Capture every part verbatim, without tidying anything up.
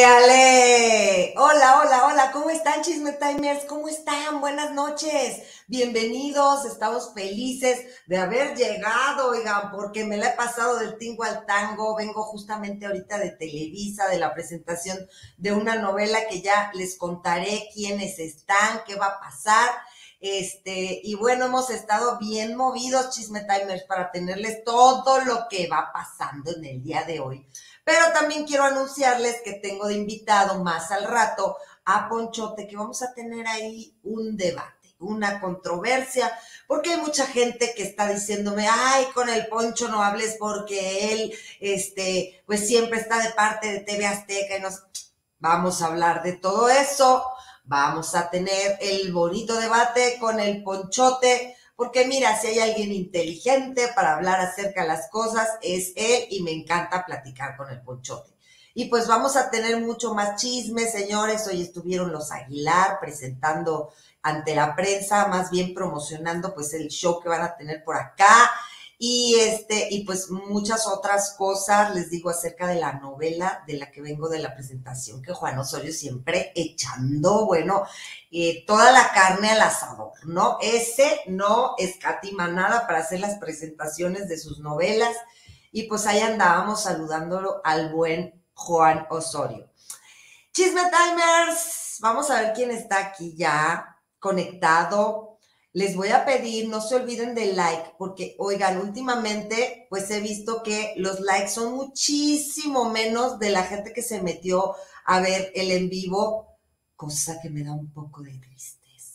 ¡Éale! Hola, hola, hola, ¿cómo están, Chisme Timers? ¿Cómo están? Buenas noches, bienvenidos, estamos felices de haber llegado, oigan, porque me la he pasado del tingo al tango, vengo justamente ahorita de Televisa, de la presentación de una novela que ya les contaré quiénes están, qué va a pasar, este, y bueno, hemos estado bien movidos, Chisme Timers, para tenerles todo lo que va pasando en el día de hoy. Pero también quiero anunciarles que tengo de invitado más al rato a Ponchote, que vamos a tener ahí un debate, una controversia, porque hay mucha gente que está diciéndome, ay, con el Poncho no hables porque él, este, pues siempre está de parte de T V Azteca y nos... Vamos a hablar de todo eso, vamos a tener el bonito debate con el Ponchote, porque mira, si hay alguien inteligente para hablar acerca de las cosas, es él y me encanta platicar con el Ponchote. Y pues vamos a tener mucho más chisme, señores. Hoy estuvieron los Aguilar presentando ante la prensa, más bien promocionando pues el show que van a tener por acá. Y este, y pues muchas otras cosas, les digo, acerca de la novela de la que vengo de la presentación, que Juan Osorio siempre echando, bueno, eh, toda la carne al asador, ¿no? Ese no escatima nada para hacer las presentaciones de sus novelas, y pues ahí andábamos saludándolo al buen Juan Osorio. Chisme Timers, vamos a ver quién está aquí ya conectado. Les voy a pedir, no se olviden del like, porque, oigan, últimamente, pues he visto que los likes son muchísimo menos de la gente que se metió a ver el en vivo, cosa que me da un poco de tristeza.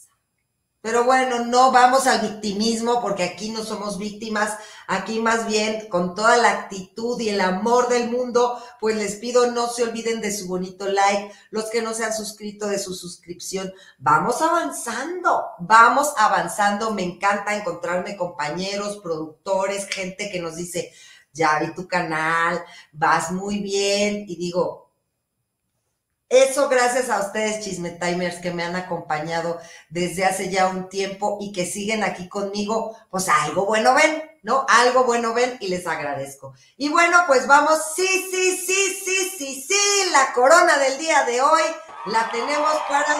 Pero bueno, no vamos al victimismo, porque aquí no somos víctimas, aquí más bien con toda la actitud y el amor del mundo, pues les pido no se olviden de su bonito like, los que no se han suscrito de su suscripción. Vamos avanzando, vamos avanzando, me encanta encontrarme compañeros, productores, gente que nos dice, ya vi tu canal, vas muy bien, y digo, eso gracias a ustedes, Chisme Timers, que me han acompañado desde hace ya un tiempo y que siguen aquí conmigo, pues algo bueno ven, ¿no? Algo bueno ven y les agradezco. Y bueno, pues vamos, sí, sí, sí, sí, sí, sí, la corona del día de hoy la tenemos para...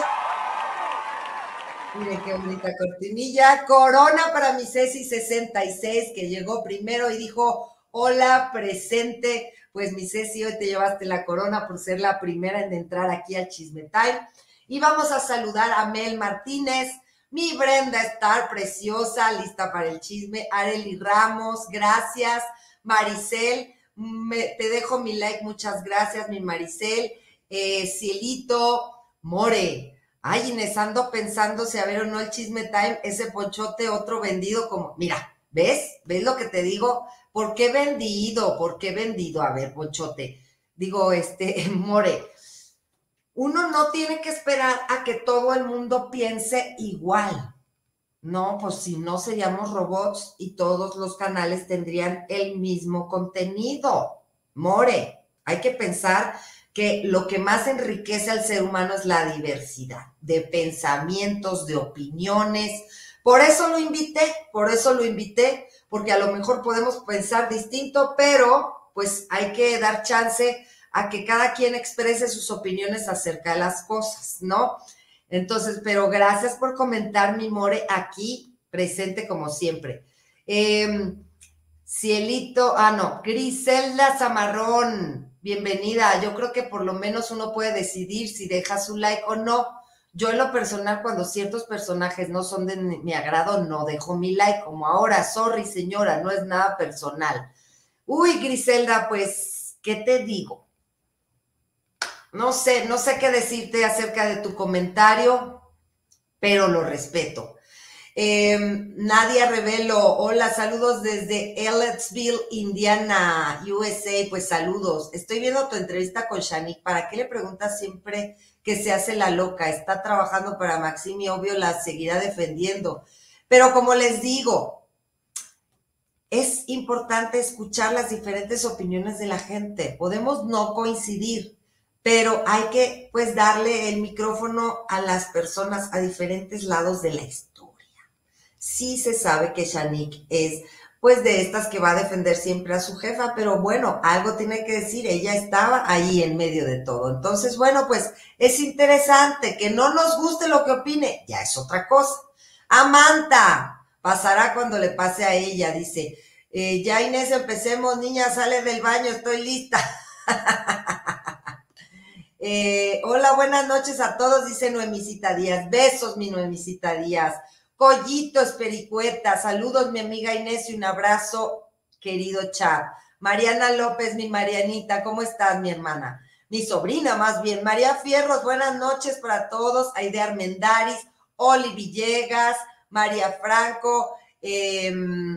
Miren qué bonita cortinilla. Corona para mi Ceci sesenta y seis, que llegó primero y dijo, hola, presente. Pues mi Ceci, hoy te llevaste la corona por ser la primera en entrar aquí al Chisme Time. Y vamos a saludar a Mel Martínez, mi Brenda Star, preciosa, lista para el chisme. Arely Ramos, gracias. Maricel, me, te dejo mi like, muchas gracias, mi Maricel. Eh, Cielito, More. Ay, Inés, ando pensando si a ver o no el Chisme Time, ese Ponchote, otro vendido como, mira, ¿ves? ¿Ves lo que te digo? ¿Por qué vendido? ¿Por qué vendido? A ver, Ponchote, digo, este, More, uno no tiene que esperar a que todo el mundo piense igual, ¿no? Pues si no seríamos robots y todos los canales tendrían el mismo contenido. More, hay que pensar que lo que más enriquece al ser humano es la diversidad de pensamientos, de opiniones. Por eso lo invité, por eso lo invité, porque a lo mejor podemos pensar distinto, pero pues hay que dar chance a que cada quien exprese sus opiniones acerca de las cosas, ¿no? Entonces, pero gracias por comentar, mi More, aquí presente como siempre. Eh, Cielito, ah, no, Griselda Zamarrón, bienvenida. Yo creo que por lo menos uno puede decidir si deja su like o no. Yo en lo personal, cuando ciertos personajes no son de mi agrado, no dejo mi like, como ahora, sorry señora, no es nada personal. Uy, Griselda, pues, ¿qué te digo? No sé, no sé qué decirte acerca de tu comentario, pero lo respeto. Eh, Nadia Revelo, hola, saludos desde Ellettsville, Indiana, U S A, pues saludos. Estoy viendo tu entrevista con Shanique, ¿para qué le preguntas siempre que se hace la loca? Está trabajando para Maxim y obvio la seguirá defendiendo. Pero como les digo, es importante escuchar las diferentes opiniones de la gente. Podemos no coincidir, pero hay que pues darle el micrófono a las personas a diferentes lados de la historia. Sí se sabe que Shanique es pues de estas que va a defender siempre a su jefa, pero bueno, algo tiene que decir, ella estaba ahí en medio de todo. Entonces, bueno, pues es interesante que no nos guste lo que opine, ya es otra cosa. Amanta, pasará cuando le pase a ella, dice, eh, ya Inés, empecemos, niña, sale del baño, estoy lista. eh, hola, buenas noches a todos, dice Noemicita Díaz, besos mi Noemicita Díaz. Collitos, Pericueta, saludos mi amiga Inés y un abrazo, querido chat. Mariana López, mi Marianita, ¿cómo estás, mi hermana? Mi sobrina, más bien. María Fierros, buenas noches para todos. Aide Armendaris, Oli Villegas, María Franco, eh,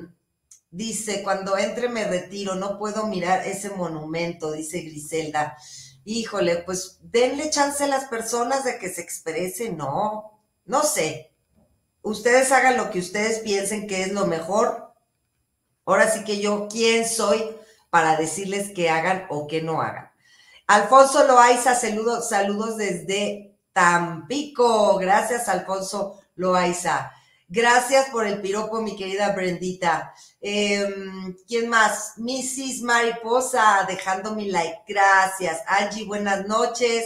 dice, cuando entre me retiro, no puedo mirar ese monumento, dice Griselda. Híjole, pues denle chance a las personas de que se expresen, no, no sé. Ustedes hagan lo que ustedes piensen que es lo mejor. Ahora sí que yo, ¿quién soy para decirles que hagan o que no hagan? Alfonso Loaiza, saludos, saludos desde Tampico. Gracias, Alfonso Loaiza. Gracias por el piropo, mi querida Brendita. Eh, ¿Quién más? missus Mariposa, dejando mi like. Gracias. Angie, buenas noches.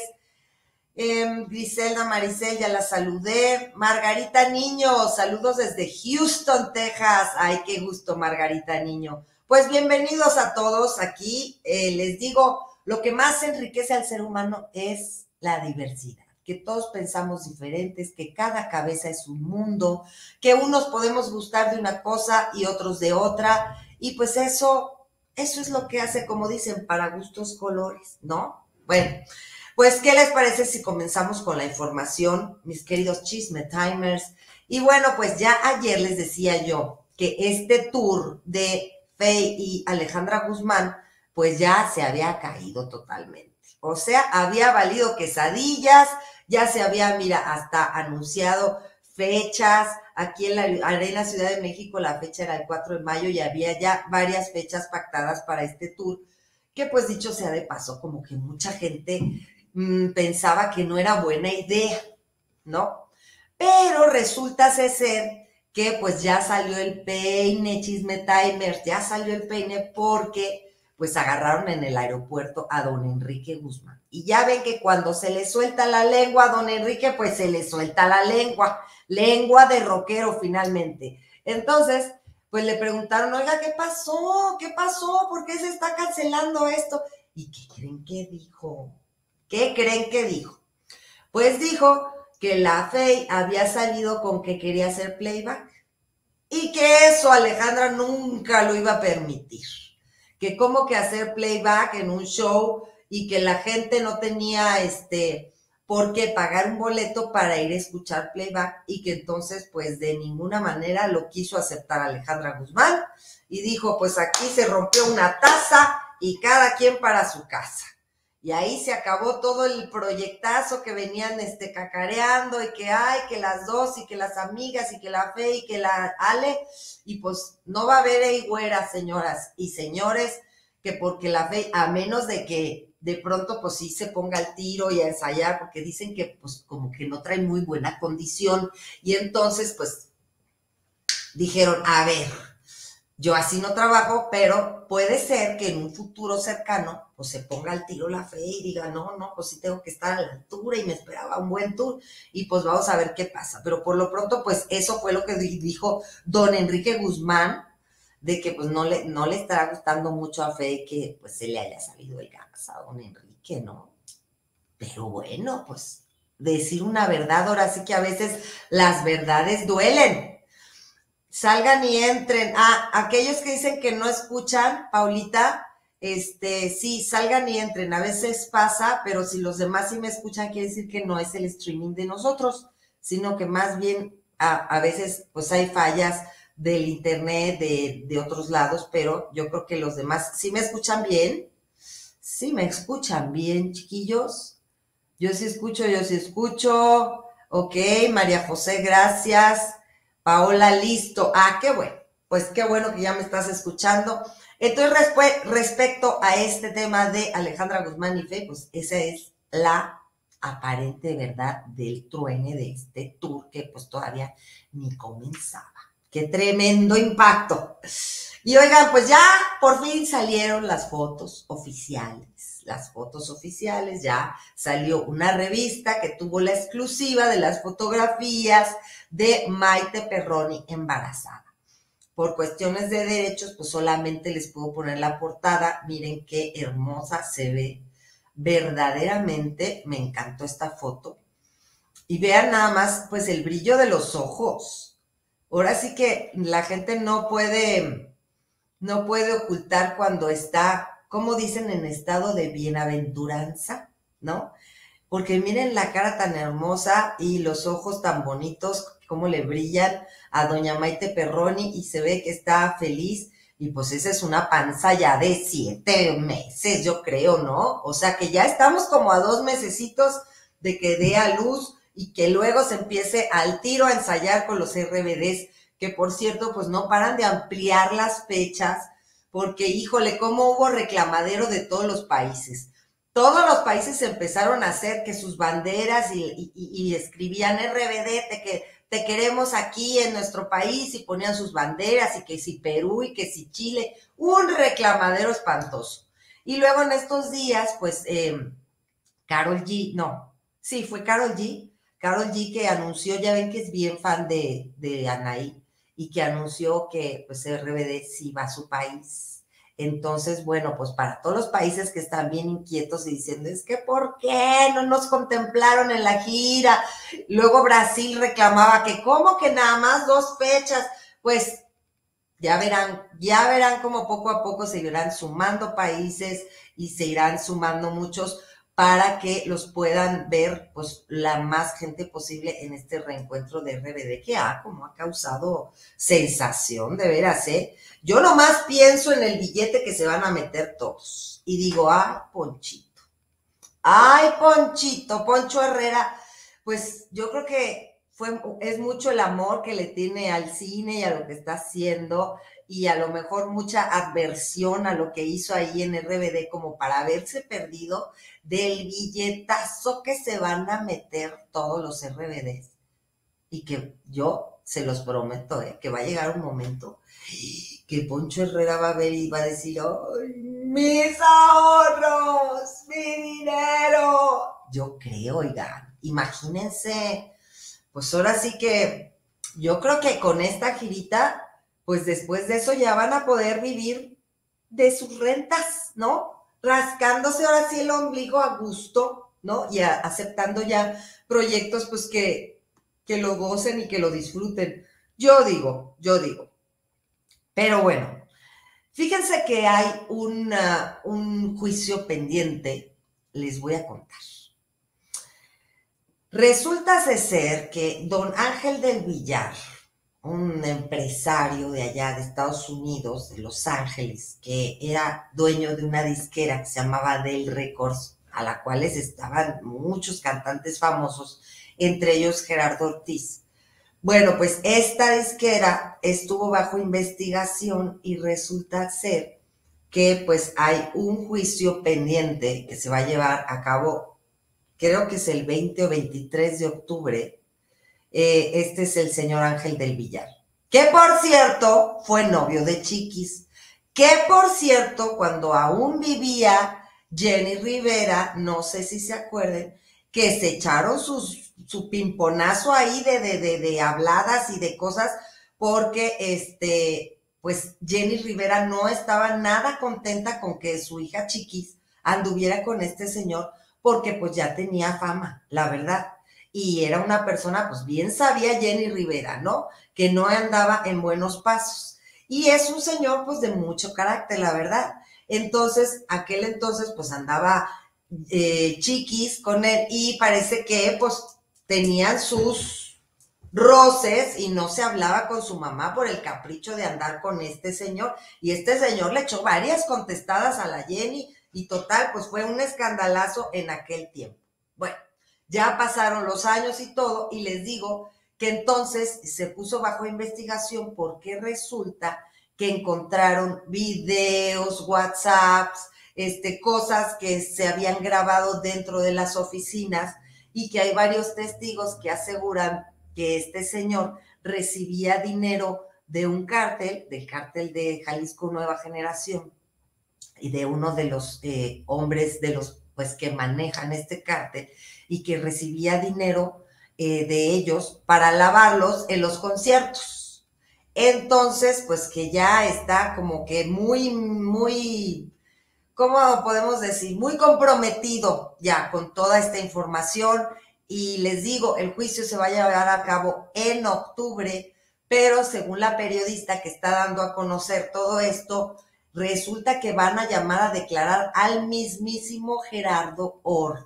Eh, Griselda Maricel, ya la saludé. Margarita Niño, saludos desde Houston, Texas. Ay, qué gusto, Margarita Niño. Pues bienvenidos a todos aquí. Eh, les digo, lo que más enriquece al ser humano es la diversidad, que todos pensamos diferentes, que cada cabeza es un mundo, que unos podemos gustar de una cosa y otros de otra, y pues eso, eso es lo que hace, como dicen, para gustos colores, ¿no? Bueno, pues, ¿qué les parece si comenzamos con la información, mis queridos chisme timers? Y bueno, pues ya ayer les decía yo que este tour de Fey y Alejandra Guzmán, pues ya se había caído totalmente. O sea, había valido quesadillas, ya se había, mira, hasta anunciado fechas. Aquí en la Arena Ciudad de México la fecha era el cuatro de mayo y había ya varias fechas pactadas para este tour, que pues dicho sea de paso, como que mucha gente pensaba que no era buena idea, ¿no? Pero resulta ser que pues ya salió el peine, chisme timers, ya salió el peine porque pues agarraron en el aeropuerto a don Enrique Guzmán. Y ya ven que cuando se le suelta la lengua a don Enrique, pues se le suelta la lengua, lengua de rockero finalmente. Entonces, pues le preguntaron, oiga, ¿qué pasó? ¿Qué pasó? ¿Por qué se está cancelando esto? ¿Y qué creen que dijo? ¿Qué creen que dijo? Pues dijo que la Fey había salido con que quería hacer playback y que eso Alejandra nunca lo iba a permitir. Que como que hacer playback en un show y que la gente no tenía este por qué pagar un boleto para ir a escuchar playback y que entonces pues de ninguna manera lo quiso aceptar Alejandra Guzmán y dijo pues aquí se rompió una taza y cada quien para su casa. Y ahí se acabó todo el proyectazo que venían este, cacareando y que hay, que las dos y que las amigas y que la Fe y que la Ale. Y pues no va a haber ahí güeras, señoras y señores, que porque la Fe, a menos de que de pronto pues sí se ponga al tiro y a ensayar, porque dicen que pues como que no trae muy buena condición. Y entonces pues dijeron, a ver, yo así no trabajo, pero puede ser que en un futuro cercano pues se ponga al tiro la Fe y diga, no, no, pues sí tengo que estar a la altura y me esperaba un buen tour y pues vamos a ver qué pasa. Pero por lo pronto pues eso fue lo que dijo don Enrique Guzmán, de que pues no le, no le estará gustando mucho a Fe que pues se le haya salido el gas a don Enrique, ¿no? Pero bueno, pues decir una verdad, ahora sí que a veces las verdades duelen. Salgan y entren. Ah, aquellos que dicen que no escuchan, Paulita, este, sí, salgan y entren. A veces pasa, pero si los demás sí me escuchan, quiere decir que no es el streaming de nosotros, sino que más bien a, a veces pues hay fallas del internet, de, de otros lados, pero yo creo que los demás sí me escuchan bien. Sí me escuchan bien, chiquillos. Yo sí escucho, yo sí escucho. Ok, María José, gracias. Paola, listo. Ah, qué bueno. Pues qué bueno que ya me estás escuchando. Entonces, respe- respecto a este tema de Alejandra Guzmán y Fe, pues esa es la aparente verdad del truene de este tour que pues todavía ni comenzaba. qué tremendo impacto. Y oigan, pues ya por fin salieron las fotos oficiales, las fotos oficiales, ya salió una revista que tuvo la exclusiva de las fotografías de Maite Perroni embarazada. Por cuestiones de derechos, pues solamente les puedo poner la portada. Miren qué hermosa se ve. Verdaderamente me encantó esta foto. Y vean nada más, pues el brillo de los ojos. Ahora sí que la gente no puede, no puede ocultar cuando está, como dicen, en estado de bienaventuranza, ¿no? Porque miren la cara tan hermosa y los ojos tan bonitos, cómo le brillan a doña Maite Perroni y se ve que está feliz. Y pues esa es una panza ya de siete meses, yo creo, ¿no? O sea que ya estamos como a dos mesecitos de que dé a luz y que luego se empiece al tiro a ensayar con los R B Ds, que por cierto, pues no paran de ampliar las fechas, porque híjole, cómo hubo reclamadero de todos los países. Todos los países empezaron a hacer que sus banderas y, y, y escribían R B D, te, que, te queremos aquí en nuestro país, y ponían sus banderas, y que si Perú y que si Chile, un reclamadero espantoso. Y luego en estos días, pues, eh, Karol G, no, sí, fue Karol G, Karol G que anunció, ya ven que es bien fan de, de Anaí, y que anunció que pues R B D sí va a su país. Entonces, bueno, pues para todos los países que están bien inquietos y diciendo, es que ¿por qué no nos contemplaron en la gira? Luego Brasil reclamaba que ¿cómo que nada más dos fechas? Pues ya verán, ya verán cómo poco a poco se irán sumando países y se irán sumando muchos para que los puedan ver pues la más gente posible en este reencuentro de R B D que ha, como ha causado sensación, de veras, ¿eh? Yo nomás pienso en el billete que se van a meter todos y digo, ay, Ponchito, ay, Ponchito, Poncho Herrera, pues yo creo que fue, es mucho el amor que le tiene al cine y a lo que está haciendo, y a lo mejor mucha adversión a lo que hizo ahí en R B D como para haberse perdido del billetazo que se van a meter todos los R B Ds. Y que yo se los prometo, ¿eh? Que va a llegar un momento que Poncho Herrera va a ver y va a decir, ¡ay, mis ahorros, mi dinero! Yo creo, oigan, imagínense, pues ahora sí que yo creo que con esta girita, pues después de eso ya van a poder vivir de sus rentas, ¿no? Rascándose ahora sí el ombligo a gusto, ¿no? Y a, aceptando ya proyectos, pues que, que lo gocen y que lo disfruten. Yo digo, yo digo. Pero bueno, fíjense que hay una, un juicio pendiente, les voy a contar. Resulta ser que don Ángel del Villar, un empresario de allá de Estados Unidos, de Los Ángeles, que era dueño de una disquera que se llamaba Del Records, a la cual estaban muchos cantantes famosos, entre ellos Gerardo Ortiz. Bueno, pues esta disquera estuvo bajo investigación y resulta ser que pues hay un juicio pendiente que se va a llevar a cabo, creo que es el veinte o veintitrés de octubre. Eh, este es el señor Ángel del Villar, que por cierto fue novio de Chiquis, que por cierto cuando aún vivía Jenny Rivera, no sé si se acuerden, que se echaron sus, su pimponazo ahí de, de, de, de habladas y de cosas, porque este, pues Jenny Rivera no estaba nada contenta con que su hija Chiquis anduviera con este señor, porque pues ya tenía fama, la verdad. Y era una persona, pues bien sabía Jenny Rivera, ¿no? Que no andaba en buenos pasos. Y es un señor, pues, de mucho carácter, la verdad. Entonces, aquel entonces, pues, andaba eh, Chiquis con él y parece que, pues, tenían sus roces y no se hablaba con su mamá por el capricho de andar con este señor. Y este señor le echó varias contestadas a la Jenny y total, pues, fue un escandalazo en aquel tiempo. Bueno. Ya pasaron los años y todo, y les digo que entonces se puso bajo investigación porque resulta que encontraron videos, WhatsApps, este, cosas que se habían grabado dentro de las oficinas y que hay varios testigos que aseguran que este señor recibía dinero de un cártel, del cártel de Jalisco Nueva Generación, y de uno de los eh, hombres de los pues que manejan este cártel y que recibía dinero eh, de ellos para lavarlos en los conciertos. Entonces, pues que ya está como que muy, muy, ¿cómo podemos decir? Muy comprometido ya con toda esta información. Y les digo, el juicio se va a llevar a cabo en octubre, pero según la periodista que está dando a conocer todo esto, resulta que van a llamar a declarar al mismísimo Gerardo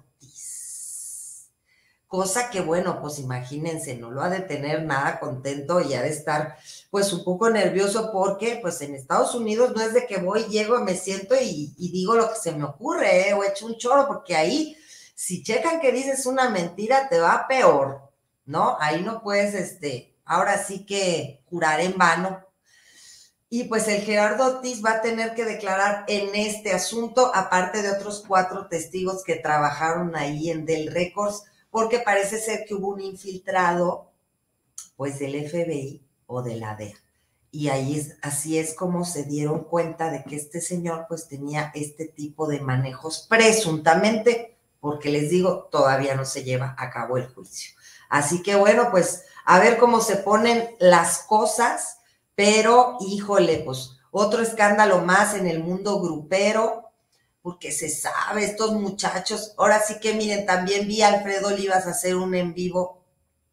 Ortiz. Cosa que, bueno, pues imagínense, no lo ha de tener nada contento y ha de estar, pues, un poco nervioso porque, pues, en Estados Unidos no es de que voy, llego, me siento y, y digo lo que se me ocurre, ¿eh? O echo un choro, porque ahí, si checan que dices una mentira, te va peor, ¿no? Ahí no puedes, este, ahora sí que jurar en vano. Y pues el Gerardo Ortiz va a tener que declarar en este asunto, aparte de otros cuatro testigos que trabajaron ahí en Del Records, porque parece ser que hubo un infiltrado, pues del F B I o de la D E A. Y ahí es, así es como se dieron cuenta de que este señor pues tenía este tipo de manejos presuntamente, porque les digo, todavía no se lleva a cabo el juicio. Así que bueno, pues a ver cómo se ponen las cosas. Pero, híjole, pues otro escándalo más en el mundo grupero, porque se sabe, estos muchachos, ahora sí que miren, también vi a Alfredo Olivas hacer un en vivo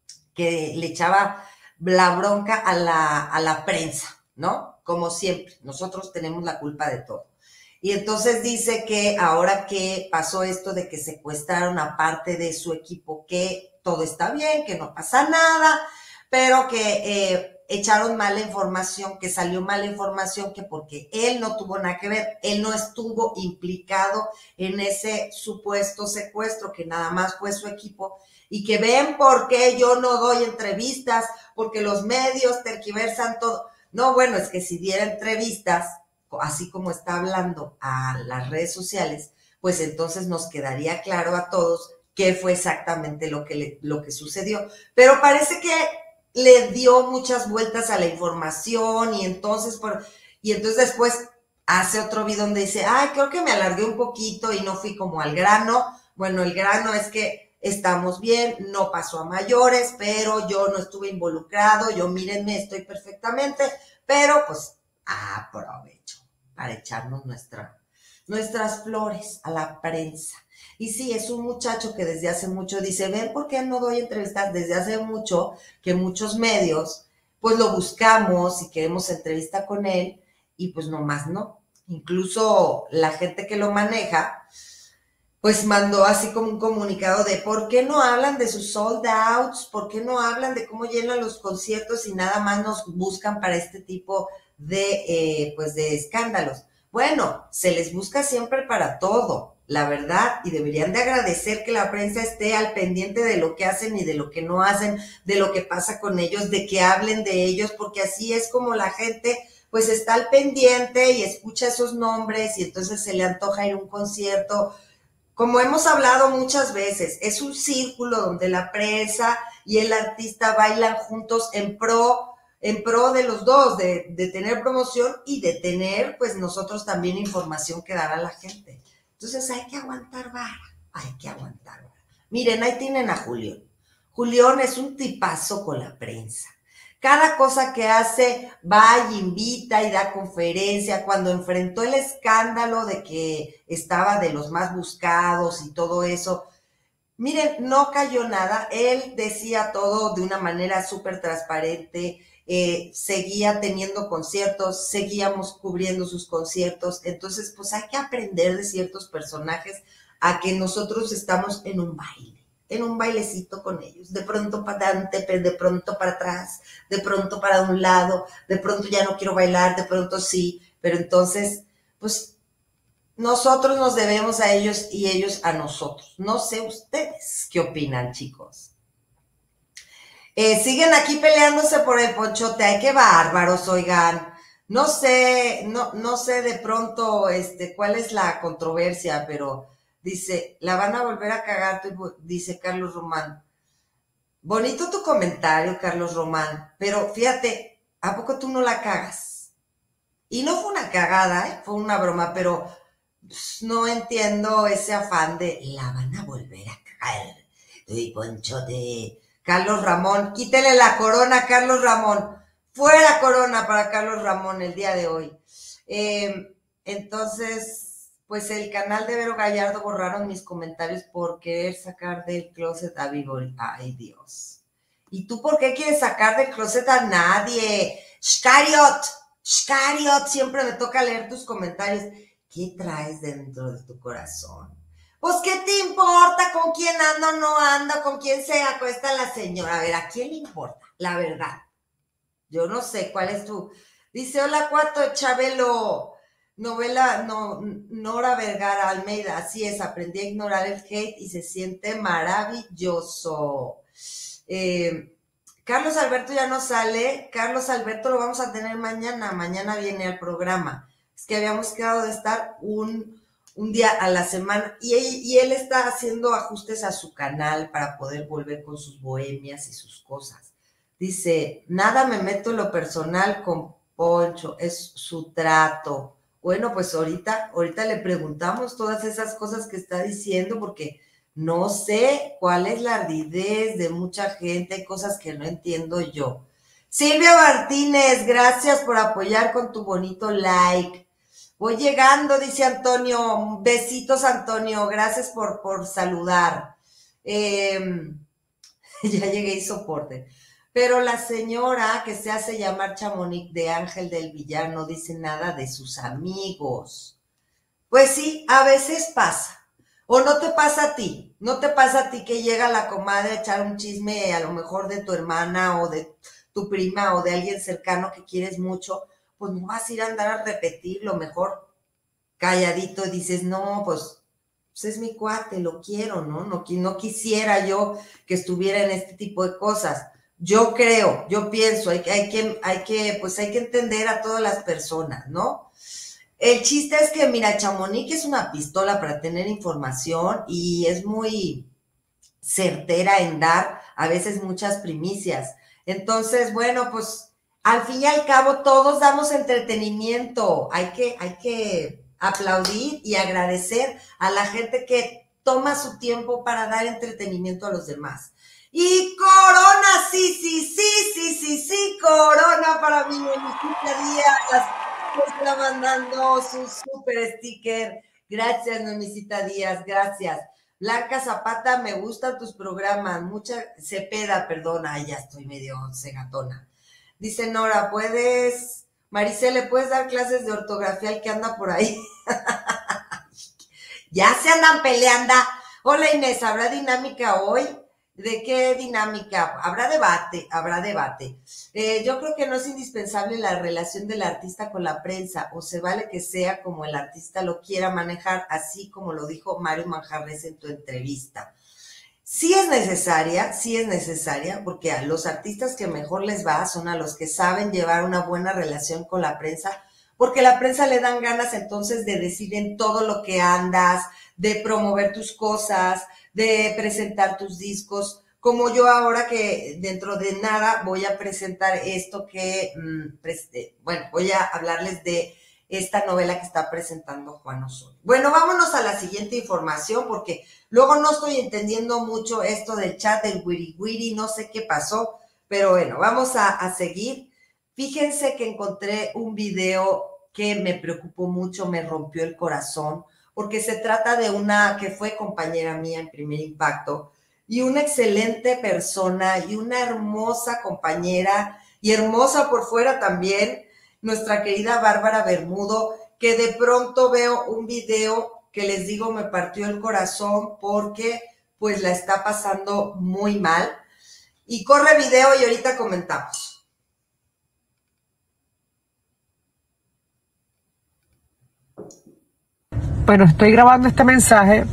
que le echaba la bronca a la, a la prensa, ¿no? Como siempre, nosotros tenemos la culpa de todo. Y entonces dice que ahora que pasó esto de que secuestraron a parte de su equipo, que todo está bien, que no pasa nada, pero que eh, echaron mala información, que salió mala información, que porque él no tuvo nada que ver, él no estuvo implicado en ese supuesto secuestro, que nada más fue su equipo, y que ven por qué yo no doy entrevistas, porque los medios tergiversan todo. No, bueno, es que si diera entrevistas, así como está hablando a las redes sociales, pues entonces nos quedaría claro a todos qué fue exactamente lo que, le, lo que sucedió. Pero parece que le dio muchas vueltas a la información y entonces, por, y entonces después hace otro video donde dice, ay, creo que me alargué un poquito y no fui como al grano. Bueno, el grano es que estamos bien, no pasó a mayores, pero yo no estuve involucrado, yo mírenme, estoy perfectamente, pero pues aprovecho para echarnos nuestra, nuestras flores a la prensa. Y sí, es un muchacho que desde hace mucho dice, ven, ¿por qué no doy entrevistas? Desde hace mucho que muchos medios, pues lo buscamos y queremos entrevista con él y pues nomás no. Incluso la gente que lo maneja, pues mandó así como un comunicado de ¿por qué no hablan de sus sold outs? ¿Por qué no hablan de cómo llenan los conciertos y nada más nos buscan para este tipo de, eh, pues de escándalos? Bueno, se les busca siempre para todo, la verdad, y deberían de agradecer que la prensa esté al pendiente de lo que hacen y de lo que no hacen, de lo que pasa con ellos, de que hablen de ellos, porque así es como la gente pues está al pendiente y escucha esos nombres y entonces se le antoja ir a un concierto. Como hemos hablado muchas veces, es un círculo donde la prensa y el artista bailan juntos en pro en pro de los dos, de, de tener promoción y de tener, pues, nosotros también información que dar a la gente. Entonces hay que aguantar vara, hay que aguantar vara. Miren, ahí tienen a Julián. Julián es un tipazo con la prensa. Cada cosa que hace, va y invita y da conferencia. Cuando enfrentó el escándalo de que estaba de los más buscados y todo eso, miren, no cayó nada. Él decía todo de una manera súper transparente. Eh, seguía teniendo conciertos, seguíamos cubriendo sus conciertos, entonces pues hay que aprender de ciertos personajes a que nosotros estamos en un baile, en un bailecito con ellos, de pronto para adelante, de pronto para atrás, de pronto para un lado, de pronto ya no quiero bailar, de pronto sí, pero entonces pues nosotros nos debemos a ellos y ellos a nosotros. No sé ustedes qué opinan, chicos. Eh, siguen aquí peleándose por el ponchote. Ay, qué bárbaros, oigan. No sé, no, no sé de pronto este, cuál es la controversia, pero dice, la van a volver a cagar, dice Carlos Román. Bonito tu comentario, Carlos Román, pero fíjate, ¿A poco tú no la cagas? Y no fue una cagada, ¿eh? Fue una broma, pero pues, no entiendo ese afán de la van a volver a cagar. Y Ponchote, Carlos Ramón, quítele la corona a Carlos Ramón. Fuera corona para Carlos Ramón el día de hoy. Eh, entonces, pues el canal de Vero Gallardo borraron mis comentarios por querer sacar del closet a Vigor. Ay, Dios. ¿Y tú por qué quieres sacar del closet a nadie? Shkariot, Shkariot, siempre me toca leer tus comentarios. ¿Qué traes dentro de tu corazón? Pues, ¿qué te importa con quién anda o no anda, con quién se acuesta la señora? A ver, ¿a quién le importa? La verdad. Yo no sé cuál es tu... Dice, hola, Cuato, Chabelo, novela, no, Nora Vergara Almeida. Así es, aprendí a ignorar el hate y se siente maravilloso. Eh, Carlos Alberto ya no sale. Carlos Alberto lo vamos a tener mañana. Mañana viene al programa. Es que habíamos quedado de estar un... un día a la semana, y él, y él está haciendo ajustes a su canal para poder volver con sus bohemias y sus cosas. Dice, nada me meto en lo personal con Poncho, es su trato. Bueno, pues ahorita, ahorita le preguntamos todas esas cosas que está diciendo, porque no sé cuál es la ardidez de mucha gente, hay cosas que no entiendo yo. Silvia Martínez, gracias por apoyar con tu bonito like. Voy llegando, dice Antonio. Besitos, Antonio. Gracias por, por saludar. Eh, ya llegué y soporte. Pero la señora que se hace llamar Chamonix de Ángel del Villar no dice nada de sus amigos. Pues sí, a veces pasa. O no te pasa a ti. No te pasa a ti que llega la comadre a echar un chisme a lo mejor de tu hermana o de tu prima o de alguien cercano que quieres mucho. Pues no vas a ir a andar a repetirlo, mejor calladito dices, no, pues, pues es mi cuate, lo quiero, ¿no? ¿no? No quisiera yo que estuviera en este tipo de cosas. Yo creo, yo pienso, hay, hay, que, hay que, pues hay que entender a todas las personas, ¿no? El chiste es que, mira, Chamonix es una pistola para tener información y es muy certera en dar a veces muchas primicias. Entonces, bueno, pues al fin y al cabo todos damos entretenimiento. Hay que, hay que aplaudir y agradecer a la gente que toma su tiempo para dar entretenimiento a los demás. Y Corona, sí, sí, sí, sí, sí, sí, Corona para mi Noemicita Díaz. Me está mandando su super sticker. Gracias, Noemicita Díaz, gracias. Blanca Zapata, me gustan tus programas. Mucha Cepeda, perdona, ya estoy medio cegatona. Dice Nora, ¿puedes, Maricele, puedes dar clases de ortografía al que anda por ahí? Ya se andan peleando. Hola Inés, ¿habrá dinámica hoy? ¿De qué dinámica? Habrá debate, habrá debate. Eh, yo creo que no es indispensable la relación del artista con la prensa, o se vale que sea como el artista lo quiera manejar, así como lo dijo Mario Manjarres en tu entrevista. Sí es necesaria, sí es necesaria, porque a los artistas que mejor les va son a los que saben llevar una buena relación con la prensa, porque la prensa le dan ganas entonces de decir en todo lo que andas, de promover tus cosas, de presentar tus discos, como yo ahora que dentro de nada voy a presentar esto que, bueno, voy a hablarles de esta novela que está presentando Juan Osorio. Bueno, vámonos a la siguiente información, porque luego no estoy entendiendo mucho esto del chat, del wiri wiri, no sé qué pasó, pero bueno, vamos a, a seguir. Fíjense que encontré un video que me preocupó mucho, me rompió el corazón, porque se trata de una que fue compañera mía en Primer Impacto, y una excelente persona, y una hermosa compañera, y hermosa por fuera también, nuestra querida Bárbara Bermudo, que de pronto veo un video que les digo me partió el corazón porque pues la está pasando muy mal. Y corre video y ahorita comentamos. Bueno, estoy grabando este mensaje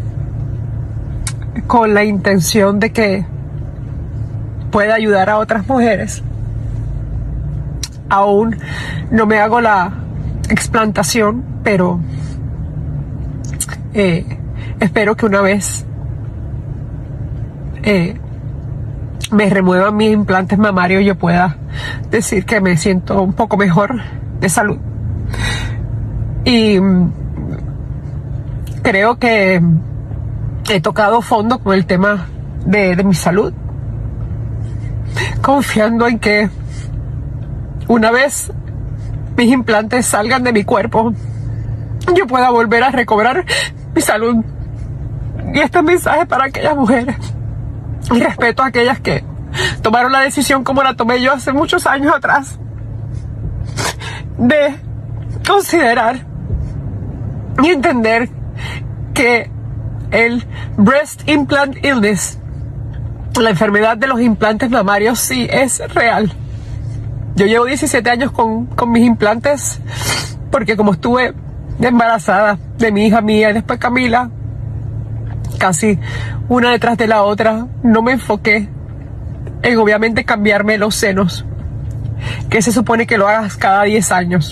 con la intención de que pueda ayudar a otras mujeres. Aún no me hago la explantación, pero eh, espero que una vez eh, me remuevan mis implantes mamarios, yo pueda decir que me siento un poco mejor de salud. Y creo que he tocado fondo con el tema de, de mi salud, confiando en que una vez mis implantes salgan de mi cuerpo, yo pueda volver a recobrar mi salud. Y este mensaje para aquellas mujeres, y respeto a aquellas que tomaron la decisión como la tomé yo hace muchos años atrás, de considerar y entender que el breast implant illness, la enfermedad de los implantes mamarios, sí es real. Yo llevo diecisiete años con, con mis implantes, porque como estuve embarazada de mi hija mía y después Camila, casi una detrás de la otra, no me enfoqué en obviamente cambiarme los senos, que se supone que lo hagas cada diez años.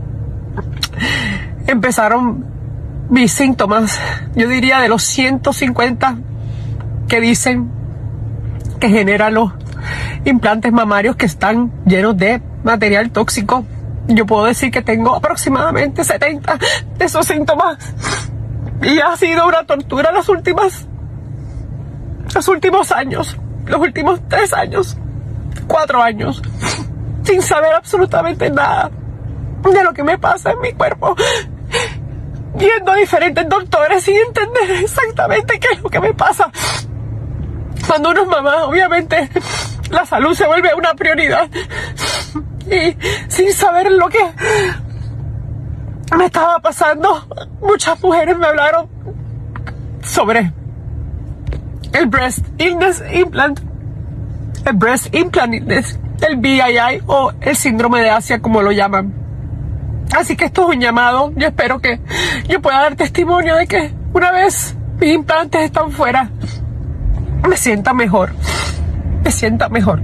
Empezaron mis síntomas, yo diría de los ciento cincuenta que dicen que generan los implantes mamarios, que están llenos de material tóxico. Yo puedo decir que tengo aproximadamente setenta de esos síntomas, y ha sido una tortura las últimas, los últimos años, los últimos tres años, cuatro años, sin saber absolutamente nada de lo que me pasa en mi cuerpo, yendo a diferentes doctores sin entender exactamente qué es lo que me pasa. Cuando uno es mamá, obviamente la salud se vuelve una prioridad, y sin saber lo que me estaba pasando, muchas mujeres me hablaron sobre el breast illness implant, el breast implant illness, el B I I o el síndrome de Asia, como lo llaman. Así que esto es un llamado. Yo espero que yo pueda dar testimonio de que una vez mis implantes están fuera, me sienta mejor, me sienta mejor.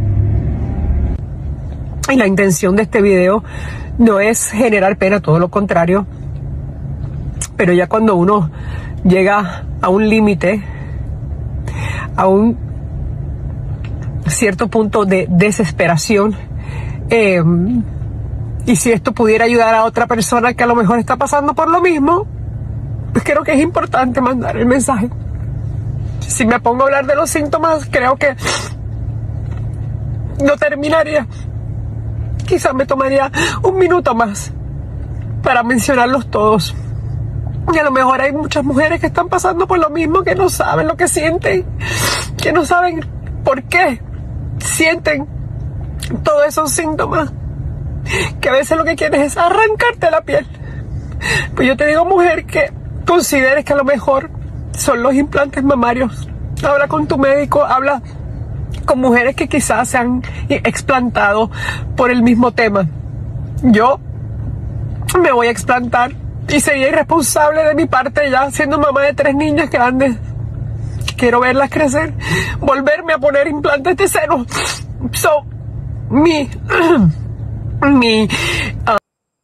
Y la intención de este video no es generar pena, todo lo contrario. Pero ya cuando uno llega a un límite, a un cierto punto de desesperación, eh, y si esto pudiera ayudar a otra persona que a lo mejor está pasando por lo mismo, pues creo que es importante mandar el mensaje. Si me pongo a hablar de los síntomas, creo que no terminaría. Quizás me tomaría un minuto más para mencionarlos todos. Y a lo mejor hay muchas mujeres que están pasando por lo mismo, que no saben lo que sienten, que no saben por qué sienten todos esos síntomas, que a veces lo que quieres es arrancarte la piel. Pues yo te digo, mujer, que consideres que a lo mejor son los implantes mamarios. Habla con tu médico, habla con mujeres que quizás se han explantado por el mismo tema. Yo me voy a explantar y sería irresponsable de mi parte, ya siendo mamá de tres niñas grandes. Quiero verlas crecer, volverme a poner implantes de seno. So, mi, mi, uh...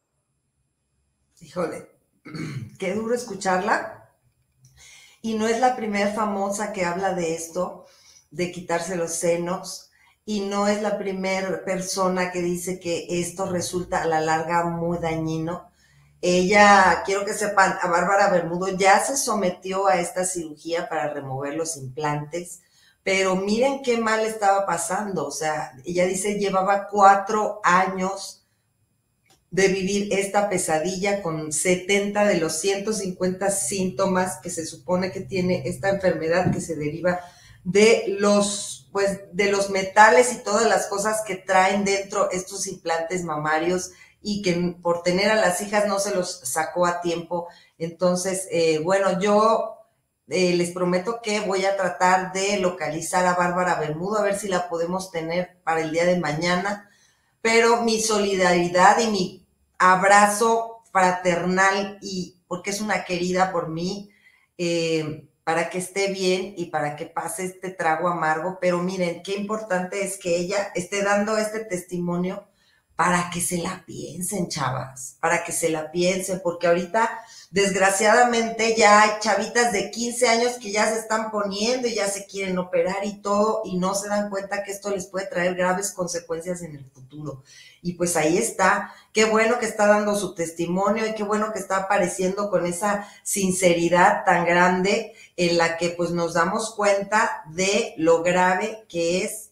Híjole, qué duro escucharla. Y no es la primera famosa que habla de esto, de quitarse los senos, y no es la primera persona que dice que esto resulta a la larga muy dañino. Ella, quiero que sepan, a Bárbara Bermudo ya se sometió a esta cirugía para remover los implantes, pero miren qué mal estaba pasando. O sea, ella dice llevaba cuatro años de vivir esta pesadilla con setenta de los ciento cincuenta síntomas que se supone que tiene esta enfermedad, que se deriva de los, pues, de los metales y todas las cosas que traen dentro estos implantes mamarios, y que por tener a las hijas no se los sacó a tiempo. Entonces, eh, bueno, yo eh, les prometo que voy a tratar de localizar a Bárbara Bermudo, a ver si la podemos tener para el día de mañana, pero mi solidaridad y mi abrazo fraternal, y porque es una querida por mí, eh, para que esté bien y para que pase este trago amargo. Pero miren, qué importante es que ella esté dando este testimonio, para que se la piensen, chavas, para que se la piensen, porque ahorita, desgraciadamente, ya hay chavitas de quince años que ya se están poniendo y ya se quieren operar y todo, y no se dan cuenta que esto les puede traer graves consecuencias en el futuro. Y pues ahí está, qué bueno que está dando su testimonio y qué bueno que está apareciendo con esa sinceridad tan grande en la que pues nos damos cuenta de lo grave que es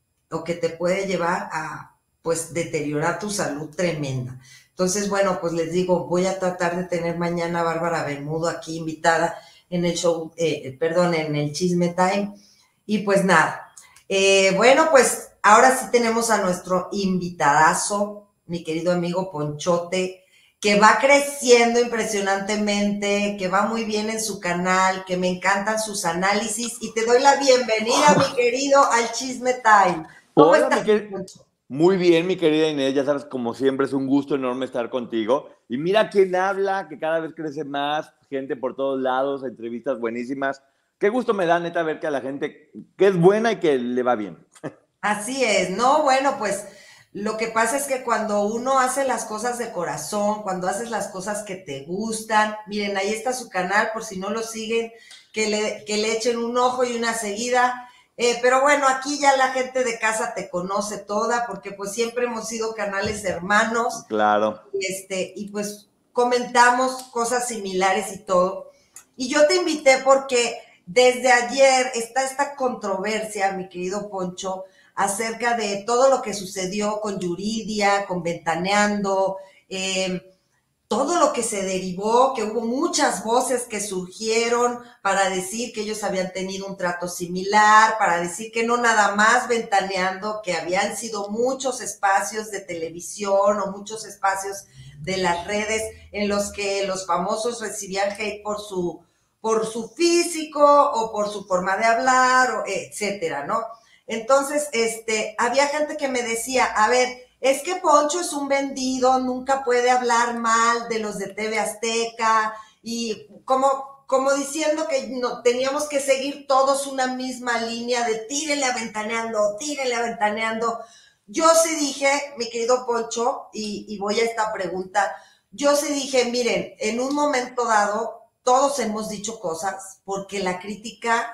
o que te puede llevar a pues deteriorar tu salud tremenda. Entonces, bueno, pues les digo, voy a tratar de tener mañana a Bárbara Bermudo aquí invitada en el show, eh, perdón, en el Chisme Time. Y pues nada, eh, bueno, pues ahora sí tenemos a nuestro invitadazo, mi querido amigo Ponchote, que va creciendo impresionantemente, que va muy bien en su canal, que me encantan sus análisis y te doy la bienvenida, mi querido, al Chisme Time. ¿Cómo Hola, estás, mi quer... Poncho? Muy bien, mi querida Inés, ya sabes, como siempre es un gusto enorme estar contigo. Y mira quién habla, que cada vez crece más, gente por todos lados, entrevistas buenísimas. Qué gusto me da, neta, ver que a la gente que es buena y que le va bien. Así es, no, bueno, pues lo que pasa es que cuando uno hace las cosas de corazón, cuando haces las cosas que te gustan, miren, ahí está su canal, por si no lo siguen, que le, que le echen un ojo y una seguida. Eh, pero bueno, aquí ya la gente de casa te conoce toda, porque pues siempre hemos sido canales hermanos. Claro. Este, y pues comentamos cosas similares y todo. Y yo te invité porque desde ayer está esta controversia, mi querido Poncho, acerca de todo lo que sucedió con Yuridia, con Ventaneando, eh, todo lo que se derivó, que hubo muchas voces que surgieron para decir que ellos habían tenido un trato similar, para decir que no nada más Ventaneando, que habían sido muchos espacios de televisión o muchos espacios de las redes en los que los famosos recibían hate por su, por su físico o por su forma de hablar, o etcétera, ¿no? Entonces, este, había gente que me decía, a ver, es que Poncho es un vendido, nunca puede hablar mal de los de T V Azteca, y como, como diciendo que no, teníamos que seguir todos una misma línea de tírele a Ventaneando, tírele a Ventaneando. Yo sí dije, mi querido Poncho, y, y voy a esta pregunta, yo sí dije, miren, en un momento dado, todos hemos dicho cosas, porque la crítica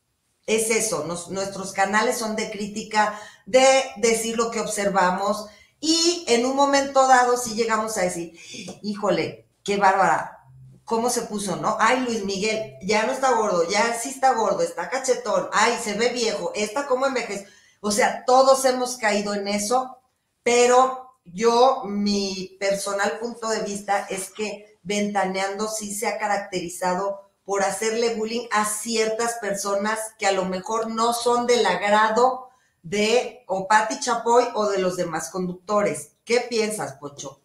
es eso, nos, nuestros canales son de crítica, de decir lo que observamos, y en un momento dado sí llegamos a decir, híjole, qué bárbara, cómo se puso, ¿no? Ay, Luis Miguel, ya no está gordo, ya sí está gordo, está cachetón, ay, se ve viejo, esta cómo envejece. O sea, todos hemos caído en eso, pero yo, mi personal punto de vista es que Ventaneando sí se ha caracterizado por hacerle bullying a ciertas personas que a lo mejor no son del agrado de o Pati Chapoy o de los demás conductores. ¿Qué piensas, Pocho?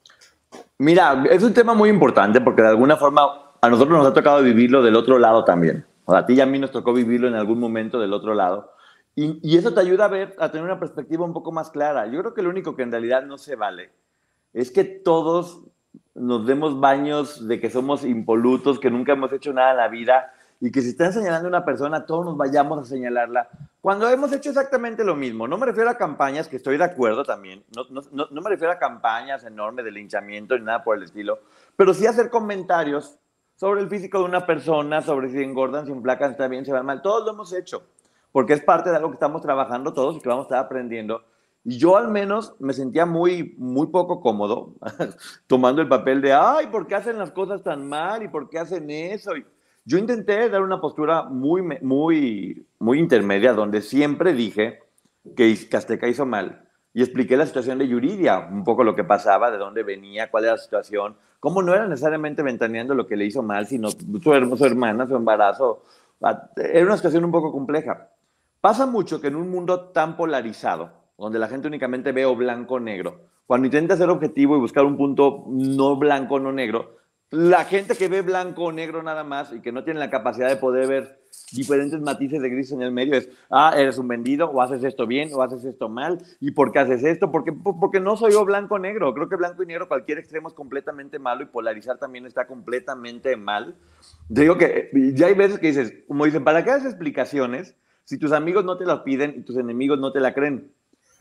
Mira, es un tema muy importante porque de alguna forma a nosotros nos ha tocado vivirlo del otro lado también. O sea, a ti y a mí nos tocó vivirlo en algún momento del otro lado. Y, y eso te ayuda a ver, a tener una perspectiva un poco más clara. Yo creo que lo único que en realidad no se vale es que todos nos demos baños de que somos impolutos, que nunca hemos hecho nada en la vida y que si están señalando a una persona, todos nos vayamos a señalarla cuando hemos hecho exactamente lo mismo. No me refiero a campañas, que estoy de acuerdo también, no, no, no, no me refiero a campañas enormes de linchamiento ni nada por el estilo, pero sí hacer comentarios sobre el físico de una persona, sobre si engordan, si emplacan, si está bien, si va mal. Todos lo hemos hecho, porque es parte de algo que estamos trabajando todos y que vamos a estar aprendiendo. Y yo al menos me sentía muy, muy poco cómodo tomando el papel de, ay, ¿por qué hacen las cosas tan mal? ¿Y por qué hacen eso? Y yo intenté dar una postura muy, muy, muy intermedia, donde siempre dije que Azteca hizo mal. Y expliqué la situación de Yuridia, un poco lo que pasaba, de dónde venía, cuál era la situación, cómo no era necesariamente Ventaneando lo que le hizo mal, sino su, su hermana, su embarazo. Era una situación un poco compleja. Pasa mucho que en un mundo tan polarizado, donde la gente únicamente ve o blanco o negro, cuando intenta ser objetivo y buscar un punto no blanco, no negro, la gente que ve blanco o negro nada más y que no tiene la capacidad de poder ver diferentes matices de gris en el medio es, ah, eres un vendido, o haces esto bien, o haces esto mal, ¿y por qué haces esto? Porque, porque no soy yo blanco o negro. Creo que blanco y negro, cualquier extremo es completamente malo y polarizar también está completamente mal. Te digo que ya hay veces que dices, como dicen, ¿para qué haces explicaciones si tus amigos no te las piden y tus enemigos no te la creen?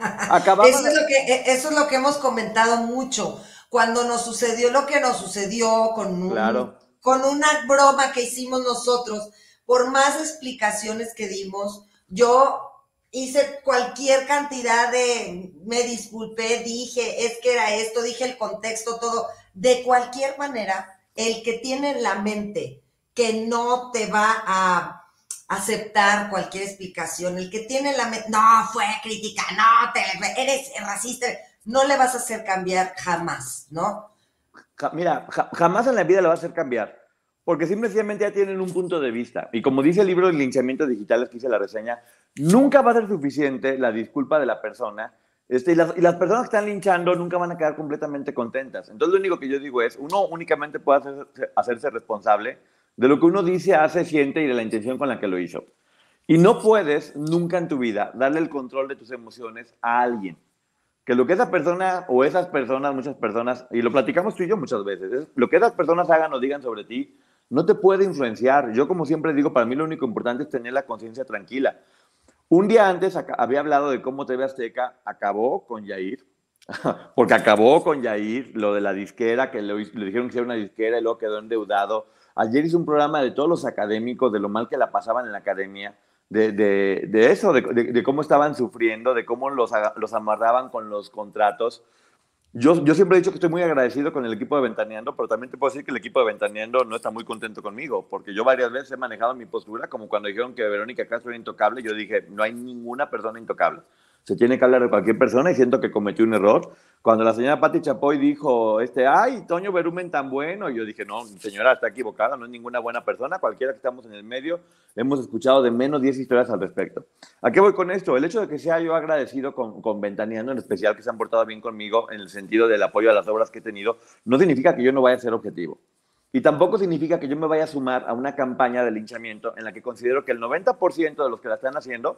Acababa Eso es lo que, eso es lo que hemos comentado mucho. Cuando nos sucedió lo que nos sucedió con, un, Claro. con una broma que hicimos nosotros, por más explicaciones que dimos, yo hice cualquier cantidad de, me disculpé, dije, es que era esto, dije el contexto, todo. De cualquier manera, el que tiene la mente que no te va a aceptar cualquier explicación, el que tiene la mente, no, fue crítica, no, te, eres racista, no le vas a hacer cambiar jamás, ¿no? Ja, mira, ja, jamás en la vida le va a hacer cambiar, porque simplemente ya tienen un punto de vista. Y como dice el libro de Linchamientos Digitales que hice la reseña, nunca va a ser suficiente la disculpa de la persona, este, y, las, y las personas que están linchando nunca van a quedar completamente contentas. Entonces lo único que yo digo es, uno únicamente puede hacerse, hacerse responsable de lo que uno dice, hace, siente y de la intención con la que lo hizo. Y no puedes nunca en tu vida darle el control de tus emociones a alguien. Que lo que esa persona o esas personas, muchas personas, y lo platicamos tú y yo muchas veces, es, lo que esas personas hagan o digan sobre ti, no te puede influenciar. Yo, como siempre digo, para mí lo único importante es tener la conciencia tranquila. Un día antes había hablado de cómo T V Azteca acabó con Yair, porque acabó con Yair, lo de la disquera, que le, le dijeron que era una disquera y luego quedó endeudado. Ayer hizo un programa de todos los académicos, de lo mal que la pasaban en la academia, de, de, de eso, de, de, de cómo estaban sufriendo, de cómo los, los amarraban con los contratos. Yo, yo siempre he dicho que estoy muy agradecido con el equipo de Ventaneando, pero también te puedo decir que el equipo de Ventaneando no está muy contento conmigo, porque yo varias veces he manejado mi postura, como cuando dijeron que Verónica Castro era intocable, yo dije, no hay ninguna persona intocable. Se tiene que hablar de cualquier persona y siento que cometí un error. Cuando la señora Pati Chapoy dijo, este, ay, Toño Berumen tan bueno, yo dije, no, señora, está equivocada, no es ninguna buena persona, cualquiera que estamos en el medio, hemos escuchado de menos diez historias al respecto. ¿A qué voy con esto? El hecho de que sea yo agradecido con, con Ventaneando, en especial que se han portado bien conmigo en el sentido del apoyo a las obras que he tenido, no significa que yo no vaya a ser objetivo. Y tampoco significa que yo me vaya a sumar a una campaña de linchamiento en la que considero que el noventa por ciento de los que la están haciendo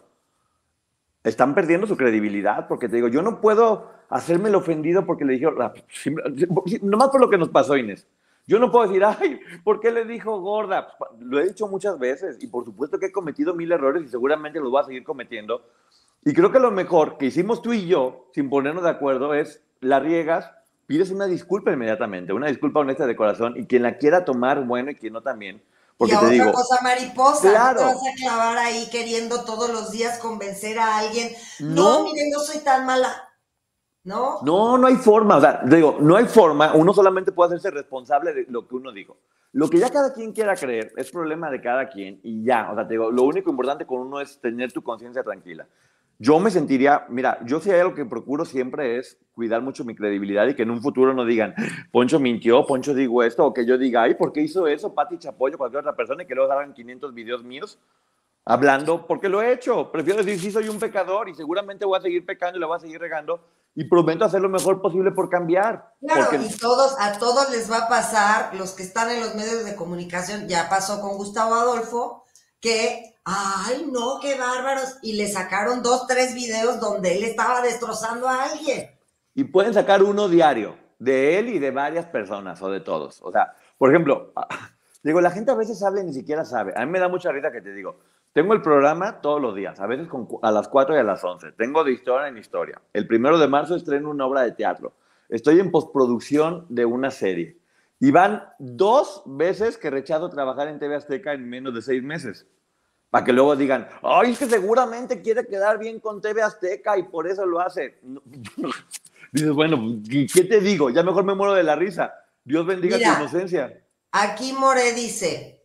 están perdiendo su credibilidad, porque te digo, yo no puedo hacerme el ofendido porque le dijeron, nomás por lo que nos pasó, Inés. Yo no puedo decir, ay, ¿por qué le dijo gorda? Lo he dicho muchas veces y por supuesto que he cometido mil errores y seguramente los voy a seguir cometiendo. Y creo que lo mejor que hicimos tú y yo, sin ponernos de acuerdo, es la riegas, pides una disculpa inmediatamente, una disculpa honesta de corazón y quien la quiera tomar, bueno, y quien no también. Porque y a te otra digo, cosa mariposa, claro, no te vas a clavar ahí queriendo todos los días convencer a alguien. No, no miren, no soy tan mala. ¿No? No, no hay forma. O sea, digo, no hay forma. Uno solamente puede hacerse responsable de lo que uno dijo. Lo que ya cada quien quiera creer es problema de cada quien y ya. O sea, te digo, lo único importante con uno es tener tu conciencia tranquila. Yo me sentiría, mira, yo sí hay algo que procuro siempre es cuidar mucho mi credibilidad y que en un futuro no digan, Poncho mintió, Poncho digo esto, o que yo diga, ay, ¿por qué hizo eso Pati Chapoy o cualquier otra persona y que luego hagan quinientos videos míos hablando? Porque lo he hecho. Prefiero decir, sí, soy un pecador y seguramente voy a seguir pecando y la voy a seguir regando y prometo hacer lo mejor posible por cambiar. Claro, Porque... y todos, a todos les va a pasar, los que están en los medios de comunicación, ya pasó con Gustavo Adolfo, que, ay, no, qué bárbaros, y le sacaron dos, tres videos donde él estaba destrozando a alguien. Y pueden sacar uno diario, de él y de varias personas, o de todos. O sea, por ejemplo, digo, la gente a veces habla y ni siquiera sabe. A mí me da mucha risa que te digo, tengo el programa todos los días, a veces con, a las cuatro y a las once. Tengo de historia en historia. El primero de marzo estreno una obra de teatro. Estoy en postproducción de una serie. Y van dos veces que rechazo trabajar en T V Azteca en menos de seis meses. Para que luego digan, ay, es que seguramente quiere quedar bien con T V Azteca y por eso lo hace. No, no. Dices, bueno, ¿qué te digo? Ya mejor me muero de la risa. Dios bendiga Mira, tu inocencia. Aquí More dice,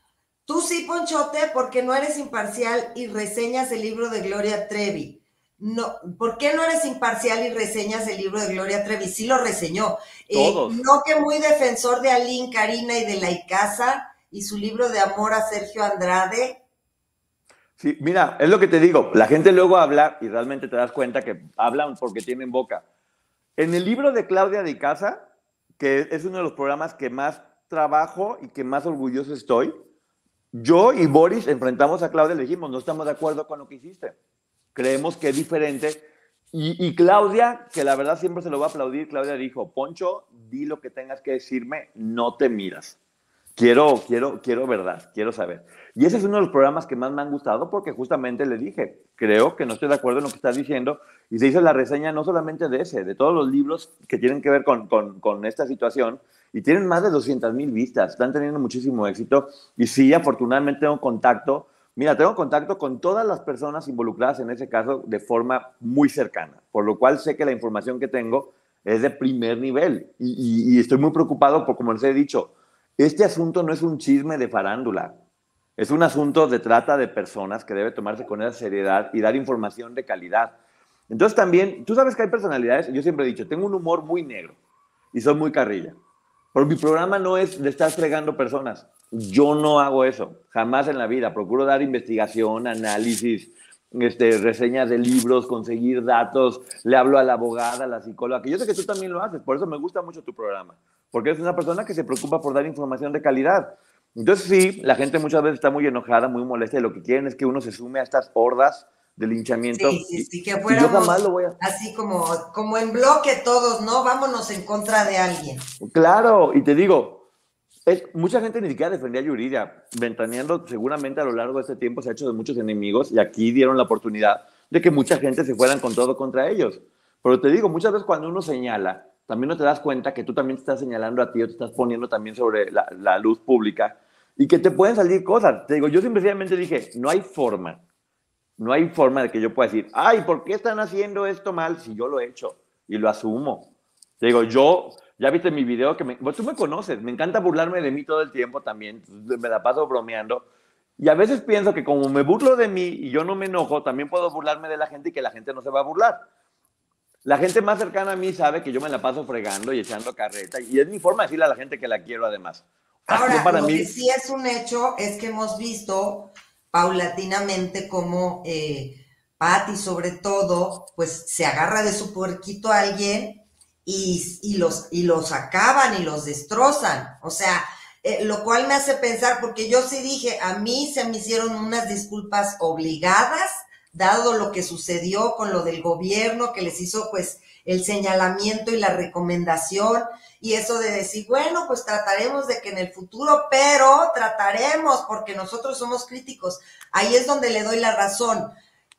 tú sí, Ponchote, porque no eres imparcial y reseñas el libro de Gloria Trevi. No, ¿por qué no eres imparcial y reseñas el libro de Gloria Trevi? Sí lo reseñó. Todos. Eh, no que muy defensor de Aline, Karina y de la Icaza y su libro de amor a Sergio Andrade. Sí, mira, es lo que te digo. La gente luego habla y realmente te das cuenta que hablan porque tienen boca. En el libro de Claudia de Icaza, que es uno de los programas que más trabajo y que más orgulloso estoy, yo y Boris enfrentamos a Claudia y le dijimos, no estamos de acuerdo con lo que hiciste. Creemos que es diferente. Y, y Claudia, que la verdad siempre se lo va a aplaudir, Claudia dijo, Poncho, di lo que tengas que decirme, no te miras. quiero, quiero, quiero verdad, quiero saber. Y ese es uno de los programas que más me han gustado porque justamente le dije, creo que no estoy de acuerdo en lo que estás diciendo, y se hizo la reseña no solamente de ese, de todos los libros que tienen que ver con, con, con esta situación, y tienen más de doscientas mil vistas, están teniendo muchísimo éxito, y sí, afortunadamente tengo contacto, mira, tengo contacto con todas las personas involucradas en ese caso de forma muy cercana, por lo cual sé que la información que tengo es de primer nivel, y, y, y estoy muy preocupado por, como les he dicho, este asunto no es un chisme de farándula, es un asunto de trata de personas que debe tomarse con esa seriedad y dar información de calidad. Entonces también, tú sabes que hay personalidades, yo siempre he dicho, tengo un humor muy negro y soy muy carrilla, pero mi programa no es de estar fregando personas. Yo no hago eso, jamás en la vida. Procuro dar investigación, análisis, este, reseñas de libros, conseguir datos, le hablo a la abogada, a la psicóloga, que yo sé que tú también lo haces, por eso me gusta mucho tu programa, porque eres una persona que se preocupa por dar información de calidad. Entonces sí, la gente muchas veces está muy enojada, muy molesta, y lo que quieren es que uno se sume a estas hordas de linchamiento. Sí, sí, sí, que y, y yo fuéramos jamás lo voy a... así como, como en bloque todos, ¿no? Vámonos en contra de alguien. Claro, y te digo, es, mucha gente ni siquiera defendía a Yuridia. Ventaneando seguramente a lo largo de este tiempo se ha hecho de muchos enemigos y aquí dieron la oportunidad de que mucha gente se fueran con todo contra ellos. Pero te digo, muchas veces cuando uno señala, también no te das cuenta que tú también te estás señalando a ti o te estás poniendo también sobre la, la luz pública y que te pueden salir cosas. Te digo, yo simplemente dije, no hay forma, no hay forma de que yo pueda decir, ay, ¿por qué están haciendo esto mal si yo lo he hecho? Y lo asumo. Te digo, yo, ya viste mi video, que me, pues tú me conoces, me encanta burlarme de mí todo el tiempo también, me la paso bromeando. Y a veces pienso que como me burlo de mí y yo no me enojo, también puedo burlarme de la gente y que la gente no se va a burlar. La gente más cercana a mí sabe que yo me la paso fregando y echando carreta, y es mi forma de decirle a la gente que la quiero además. Ahora, para lo mí... que sí es un hecho es que hemos visto paulatinamente cómo eh, Patti, sobre todo, pues se agarra de su puerquito a alguien y, y, los, y los acaban y los destrozan. O sea, eh, lo cual me hace pensar, porque yo sí dije, a mí se me hicieron unas disculpas obligadas, dado lo que sucedió con lo del gobierno, que les hizo pues el señalamiento y la recomendación, y eso de decir, bueno, pues trataremos de que en el futuro, pero trataremos, porque nosotros somos críticos. Ahí es donde le doy la razón.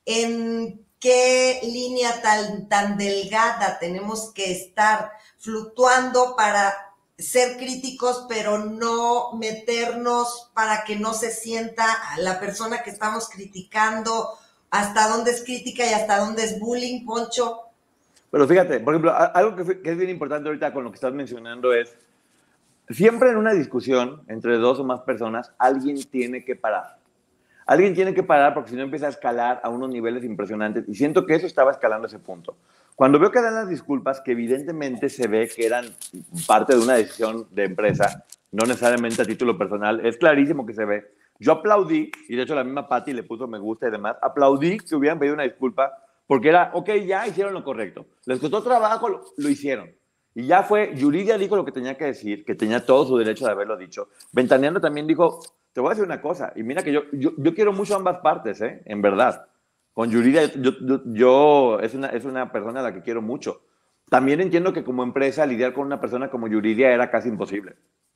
¿En qué línea tan, tan delgada tenemos que estar fluctuando para ser críticos, pero no meternos para que no se sienta la persona que estamos criticando? ¿Hasta dónde es crítica y hasta dónde es bullying, Poncho? Pero fíjate, por ejemplo, algo que, que es bien importante ahorita con lo que estás mencionando es, siempre en una discusión entre dos o más personas, alguien tiene que parar. Alguien tiene que parar porque si no empieza a escalar a unos niveles impresionantes. Y siento que eso estaba escalando a ese punto. Cuando veo que dan las disculpas, que evidentemente se ve que eran parte de una decisión de empresa, no necesariamente a título personal, es clarísimo que se ve. Yo aplaudí, y de hecho la misma Patti le puso me gusta y demás, aplaudí que hubieran pedido una disculpa porque era, ok, ya hicieron lo correcto. Les costó trabajo, lo, lo hicieron. Y ya fue, Yuridia dijo lo que tenía que decir, que tenía todo su derecho de haberlo dicho. Ventaneando también dijo, te voy a decir una cosa, y mira que yo, yo, yo quiero mucho ambas partes, ¿eh? En verdad. Con Yuridia, yo, yo, yo es, una, es una persona a la que quiero mucho. También entiendo que como empresa lidiar con una persona como Yuridia era casi imposible.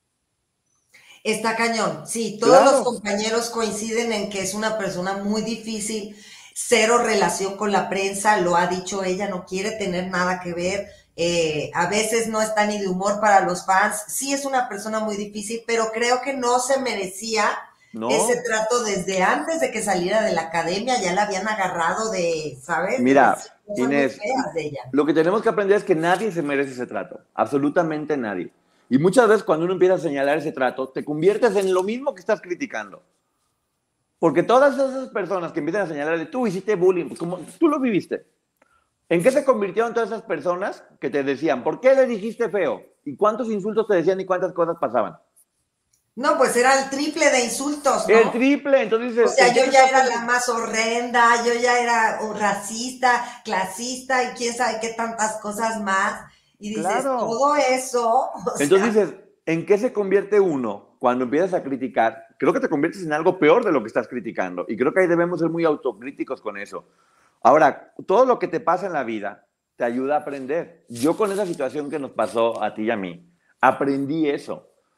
Está cañón, sí, todos Claro. los compañeros coinciden en que es una persona muy difícil, cero relación con la prensa, lo ha dicho ella, no quiere tener nada que ver, eh, a veces no está ni de humor para los fans, sí es una persona muy difícil, pero creo que no se merecía no. ese trato desde antes de que saliera de la academia, ya la habían agarrado de, ¿sabes? Mira, de Inés, de ella. Lo que tenemos que aprender es que nadie se merece ese trato, absolutamente nadie. Y muchas veces cuando uno empieza a señalar ese trato, te conviertes en lo mismo que estás criticando. Porque todas esas personas que empiezan a señalar de tú hiciste bullying, pues como tú lo viviste. ¿En qué se convirtieron todas esas personas que te decían, ¿por qué le dijiste feo? ¿Y cuántos insultos te decían y cuántas cosas pasaban? No, pues era el triple de insultos, ¿no? El triple, entonces... O sea, yo ya era la más horrenda, yo ya era racista, clasista y quién sabe qué tantas cosas más. Y dices, claro. todo eso... Entonces sea... dices, ¿en qué se convierte uno cuando empiezas a criticar? Creo que te conviertes en algo peor de lo que estás criticando. Y creo que ahí debemos ser muy autocríticos con eso. Ahora, todo lo que te pasa en la vida te ayuda a aprender. Yo con esa situación que nos pasó a ti y a mí, aprendí eso.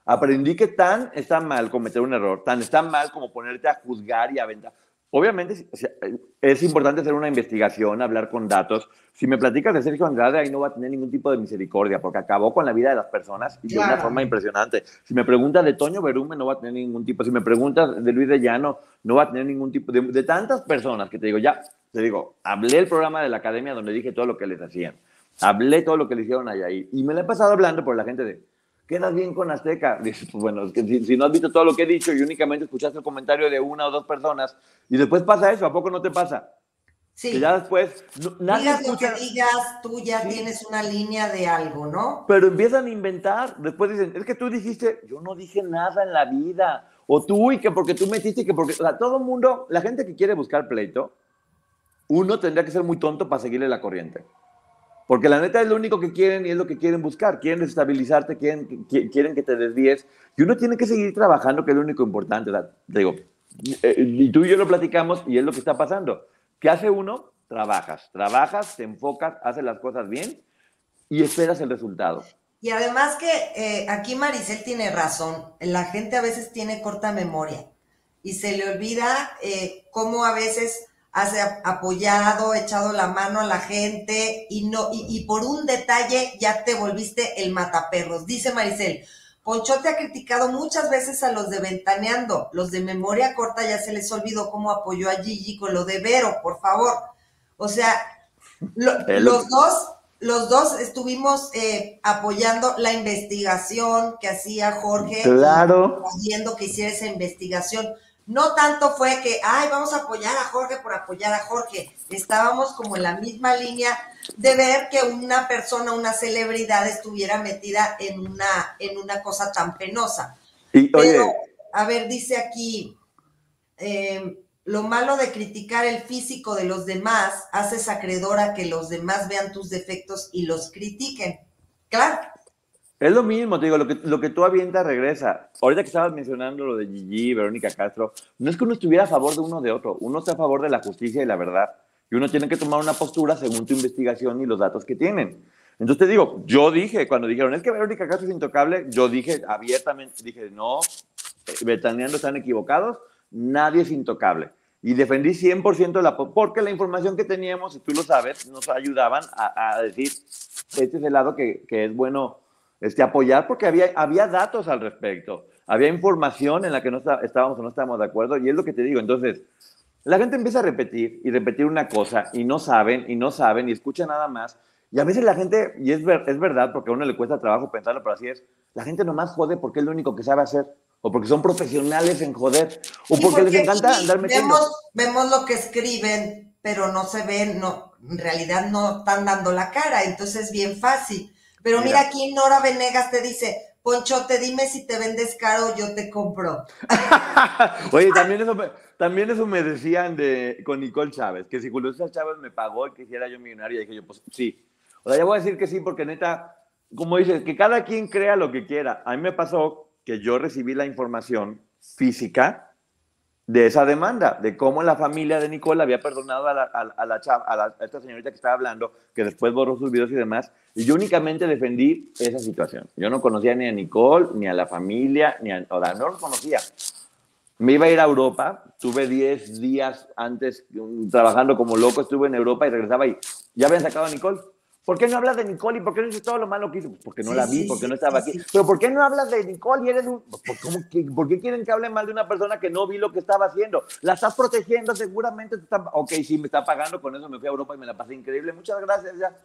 Aprendí que tan está mal cometer un error, tan está mal como ponerte a juzgar y aventar. Obviamente es importante hacer una investigación, hablar con datos. Si me platicas de Sergio Andrade, ahí no va a tener ningún tipo de misericordia, porque acabó con la vida de las personas y Claro. de una forma impresionante. Si me preguntas de Toño Berume, no va a tener ningún tipo. Si me preguntas de Luis de Llano, no va a tener ningún tipo. De, de tantas personas que te digo, ya, te digo, hablé el programa de la academia donde dije todo lo que les hacían. Hablé todo lo que le hicieron allá. Y, y me la he pasado hablando por la gente de, ¿quedas bien con Azteca? Dice, pues bueno, es que si, si no has visto todo lo que he dicho y únicamente escuchaste el comentario de una o dos personas y después pasa eso, ¿a poco no te pasa? Sí. Que ya después no, nadie digas escucha, lo que digas, tú ya sí. tienes una línea de algo, ¿no? Pero empiezan a inventar. Después dicen, es que tú dijiste, yo no dije nada en la vida. O tú, y que porque tú metiste, y que porque... O sea, todo el mundo, la gente que quiere buscar pleito, uno tendría que ser muy tonto para seguirle la corriente. Porque la neta es lo único que quieren y es lo que quieren buscar. Quieren desestabilizarte, quieren, quieren que te desvíes. Y uno tiene que seguir trabajando, que es lo único importante. O sea, te digo, y tú y yo lo platicamos y es lo que está pasando. ¿Qué hace uno? Trabajas. Trabajas, te enfocas, haces las cosas bien y esperas el resultado. Y además que eh, aquí Maricel tiene razón. La gente a veces tiene corta memoria y se le olvida eh, cómo a veces has apoyado, echado la mano a la gente y, no, y, y por un detalle ya te volviste el mataperros. Dice Maricel, Ponchote ha criticado muchas veces a los de Ventaneando. Los de memoria corta ya se les olvidó cómo apoyó a Gigi con lo de Vero, por favor. O sea, lo, los dos, los dos estuvimos eh, apoyando la investigación que hacía Jorge. Claro. Haciendo que hiciera esa investigación. No tanto fue que, ay, vamos a apoyar a Jorge por apoyar a Jorge. Estábamos como en la misma línea de ver que una persona, una celebridad estuviera metida en una, en una cosa tan penosa. Y, Pero, oye, a ver, dice aquí, eh, lo malo de criticar el físico de los demás haces acreedor a que los demás vean tus defectos y los critiquen. Claro. Es lo mismo, te digo, lo que, lo que tú avientas regresa. Ahorita que estabas mencionando lo de Gigi, Verónica Castro, no es que uno estuviera a favor de uno o de otro, uno está a favor de la justicia y la verdad. Y uno tiene que tomar una postura según tu investigación y los datos que tienen. Entonces te digo, yo dije, cuando dijeron, es que Verónica Castro es intocable, yo dije abiertamente, dije, no, Ventaneando están equivocados, nadie es intocable. Y defendí cien por ciento la... Porque la información que teníamos, y tú lo sabes, nos ayudaban a, a decir, este es el lado que, que es bueno... Este, apoyar porque había, había datos al respecto, había información en la que no está, estábamos o no estábamos de acuerdo y es lo que te digo. Entonces, la gente empieza a repetir y repetir una cosa y no saben y no saben y escuchan nada más y a veces la gente, y es, ver, es verdad porque a uno le cuesta trabajo pensarlo, pero así es, la gente nomás jode porque es lo único que sabe hacer o porque son profesionales en joder o porque, porque les encanta andar metiendo. Vemos, vemos lo que escriben, pero no se ven, no, en realidad no están dando la cara, entonces es bien fácil. Pero mira, mira, aquí Nora Venegas te dice, Ponchote, dime si te vendes caro, yo te compro. Oye, también eso, me, también eso me decían de, con Nicole Chávez, que si Julio César Chávez me pagó y que hiciera yo millonario, y dije yo, pues sí. O sea, ya voy a decir que sí, porque neta, como dices, que cada quien crea lo que quiera. A mí me pasó que yo recibí la información física de esa demanda, de cómo la familia de Nicole había perdonado a, la, a, a, la chava, a, la, a esta señorita que estaba hablando, que después borró sus videos y demás, y yo únicamente defendí esa situación. Yo no conocía ni a Nicole, ni a la familia, ni a... O sea, no los conocía. Me iba a ir a Europa, tuve diez días antes trabajando como loco, estuve en Europa y regresaba y ya habían sacado a Nicole. ¿Por qué no hablas de Nicole y por qué no dices todo lo malo que hizo? Pues porque no sí, la vi, sí, porque sí, no estaba sí, aquí. Sí. Pero ¿por qué no hablas de Nicole y eres un... ¿Cómo que, ¿Por qué quieren que hable mal de una persona que no vi lo que estaba haciendo? La estás protegiendo, seguramente te está... Ok, sí, me está pagando, con eso me fui a Europa y me la pasé increíble. Muchas gracias, ya.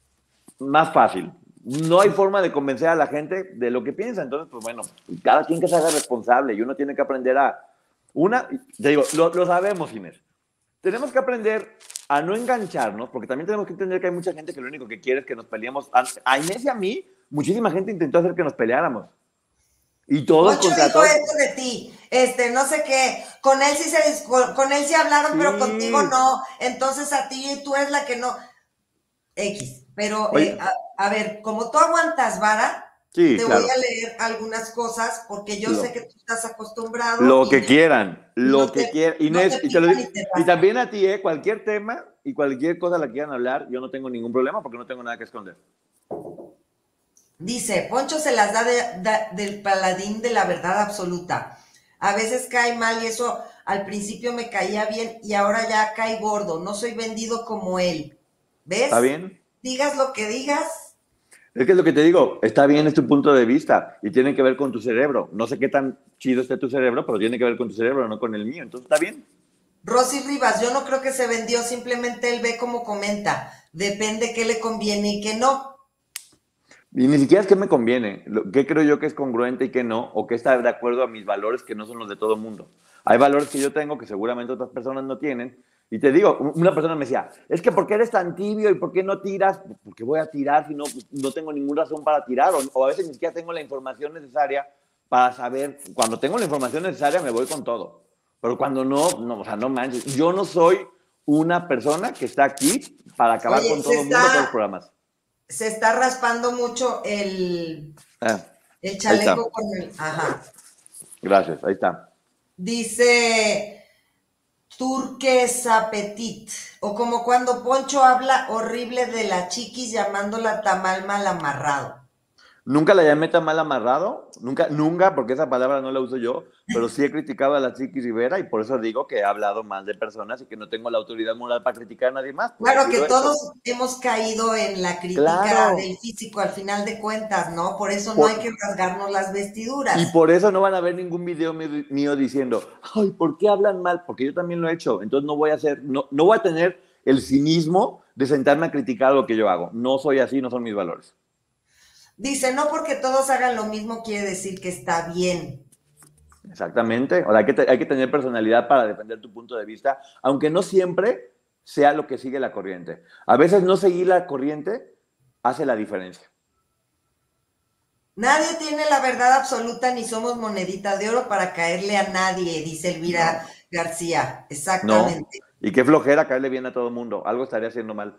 Más fácil. No hay forma de convencer a la gente de lo que piensa. Entonces, pues bueno, cada quien que se haga responsable y uno tiene que aprender a... Una, te digo, lo, lo sabemos, Inés. Tenemos que aprender a no engancharnos, porque también tenemos que entender que hay mucha gente que lo único que quiere es que nos peleemos. A Inés y a mí, muchísima gente intentó hacer que nos peleáramos. Y todos Ocho contra dijo todos. esto de ti, este, no sé qué, con él sí se, con, con él sí hablaron, sí. Pero contigo no, entonces a ti tú eres la que no, X, pero eh, a, a ver, como tú aguantas vara, sí, te claro. Voy a leer algunas cosas, porque yo lo, sé que tú estás acostumbrado. Lo que quieran, lo no que te, quieran. Inés, no te y, te lo, y, te y también a ti, ¿eh? Cualquier tema y cualquier cosa la quieran hablar, yo no tengo ningún problema porque no tengo nada que esconder. Dice, Poncho se las da, de, da del paladín de la verdad absoluta. A veces cae mal y eso al principio me caía bien y ahora ya cae gordo. No soy vendido como él. ¿Ves? ¿Está bien? Digas lo que digas. Es que es lo que te digo, está bien, es tu punto de vista y tiene que ver con tu cerebro. No sé qué tan chido esté tu cerebro, pero tiene que ver con tu cerebro, no con el mío. Entonces, está bien. Rosy Rivas, yo no creo que se vendió, simplemente él ve como comenta. Depende qué le conviene y qué no. Y ni siquiera es que me conviene, lo- qué creo yo que es congruente y qué no, o que está de acuerdo a mis valores que no son los de todo mundo. Hay valores que yo tengo que seguramente otras personas no tienen. Y te digo, u- una persona me decía, es que ¿por qué eres tan tibio y por qué no tiras? Porque voy a tirar si no, pues, no tengo ninguna razón para tirar, o, o a veces ni siquiera tengo la información necesaria para saber. Cuando tengo la información necesaria me voy con todo, pero cuando no, no, o sea, no manches. Yo no soy una persona que está aquí para acabar Oye, con se todo el mundo todos los está, programas. se está raspando mucho el, Ah, el ahí está. chaleco con el... Ajá. Gracias, ahí está. Dice Turques Apetit. O como cuando Poncho habla horrible de la chiquis llamándola tamal mal amarrado. Nunca la llamé tan mal amarrado, nunca, nunca, porque esa palabra no la uso yo, pero sí he criticado a la Chiqui Rivera y por eso digo que he hablado mal de personas y que no tengo la autoridad moral para criticar a nadie más, porque Claro sí que lo he hecho. todos hemos caído en la crítica Claro. del físico al final de cuentas, ¿no? Por eso no hay Por- que rasgarnos las y vestiduras. por eso no van a ver ningún video mío, mío diciendo, ay, ¿por qué hablan mal? Porque yo también lo he hecho, entonces no voy a hacer, no, no voy a tener el cinismo de sentarme a criticar lo que yo hago. No soy así, no son mis valores. Dice, no porque todos hagan lo mismo quiere decir que está bien. Exactamente. O sea, hay que, te- hay que tener personalidad para defender tu punto de vista, aunque no siempre sea lo que sigue la corriente. A veces no seguir la corriente hace la diferencia. Nadie tiene la verdad absoluta ni somos monedita de oro para caerle a nadie, dice Elvira No, García. no. Exactamente. Y qué flojera caerle bien a todo el mundo. Algo estaría haciendo mal.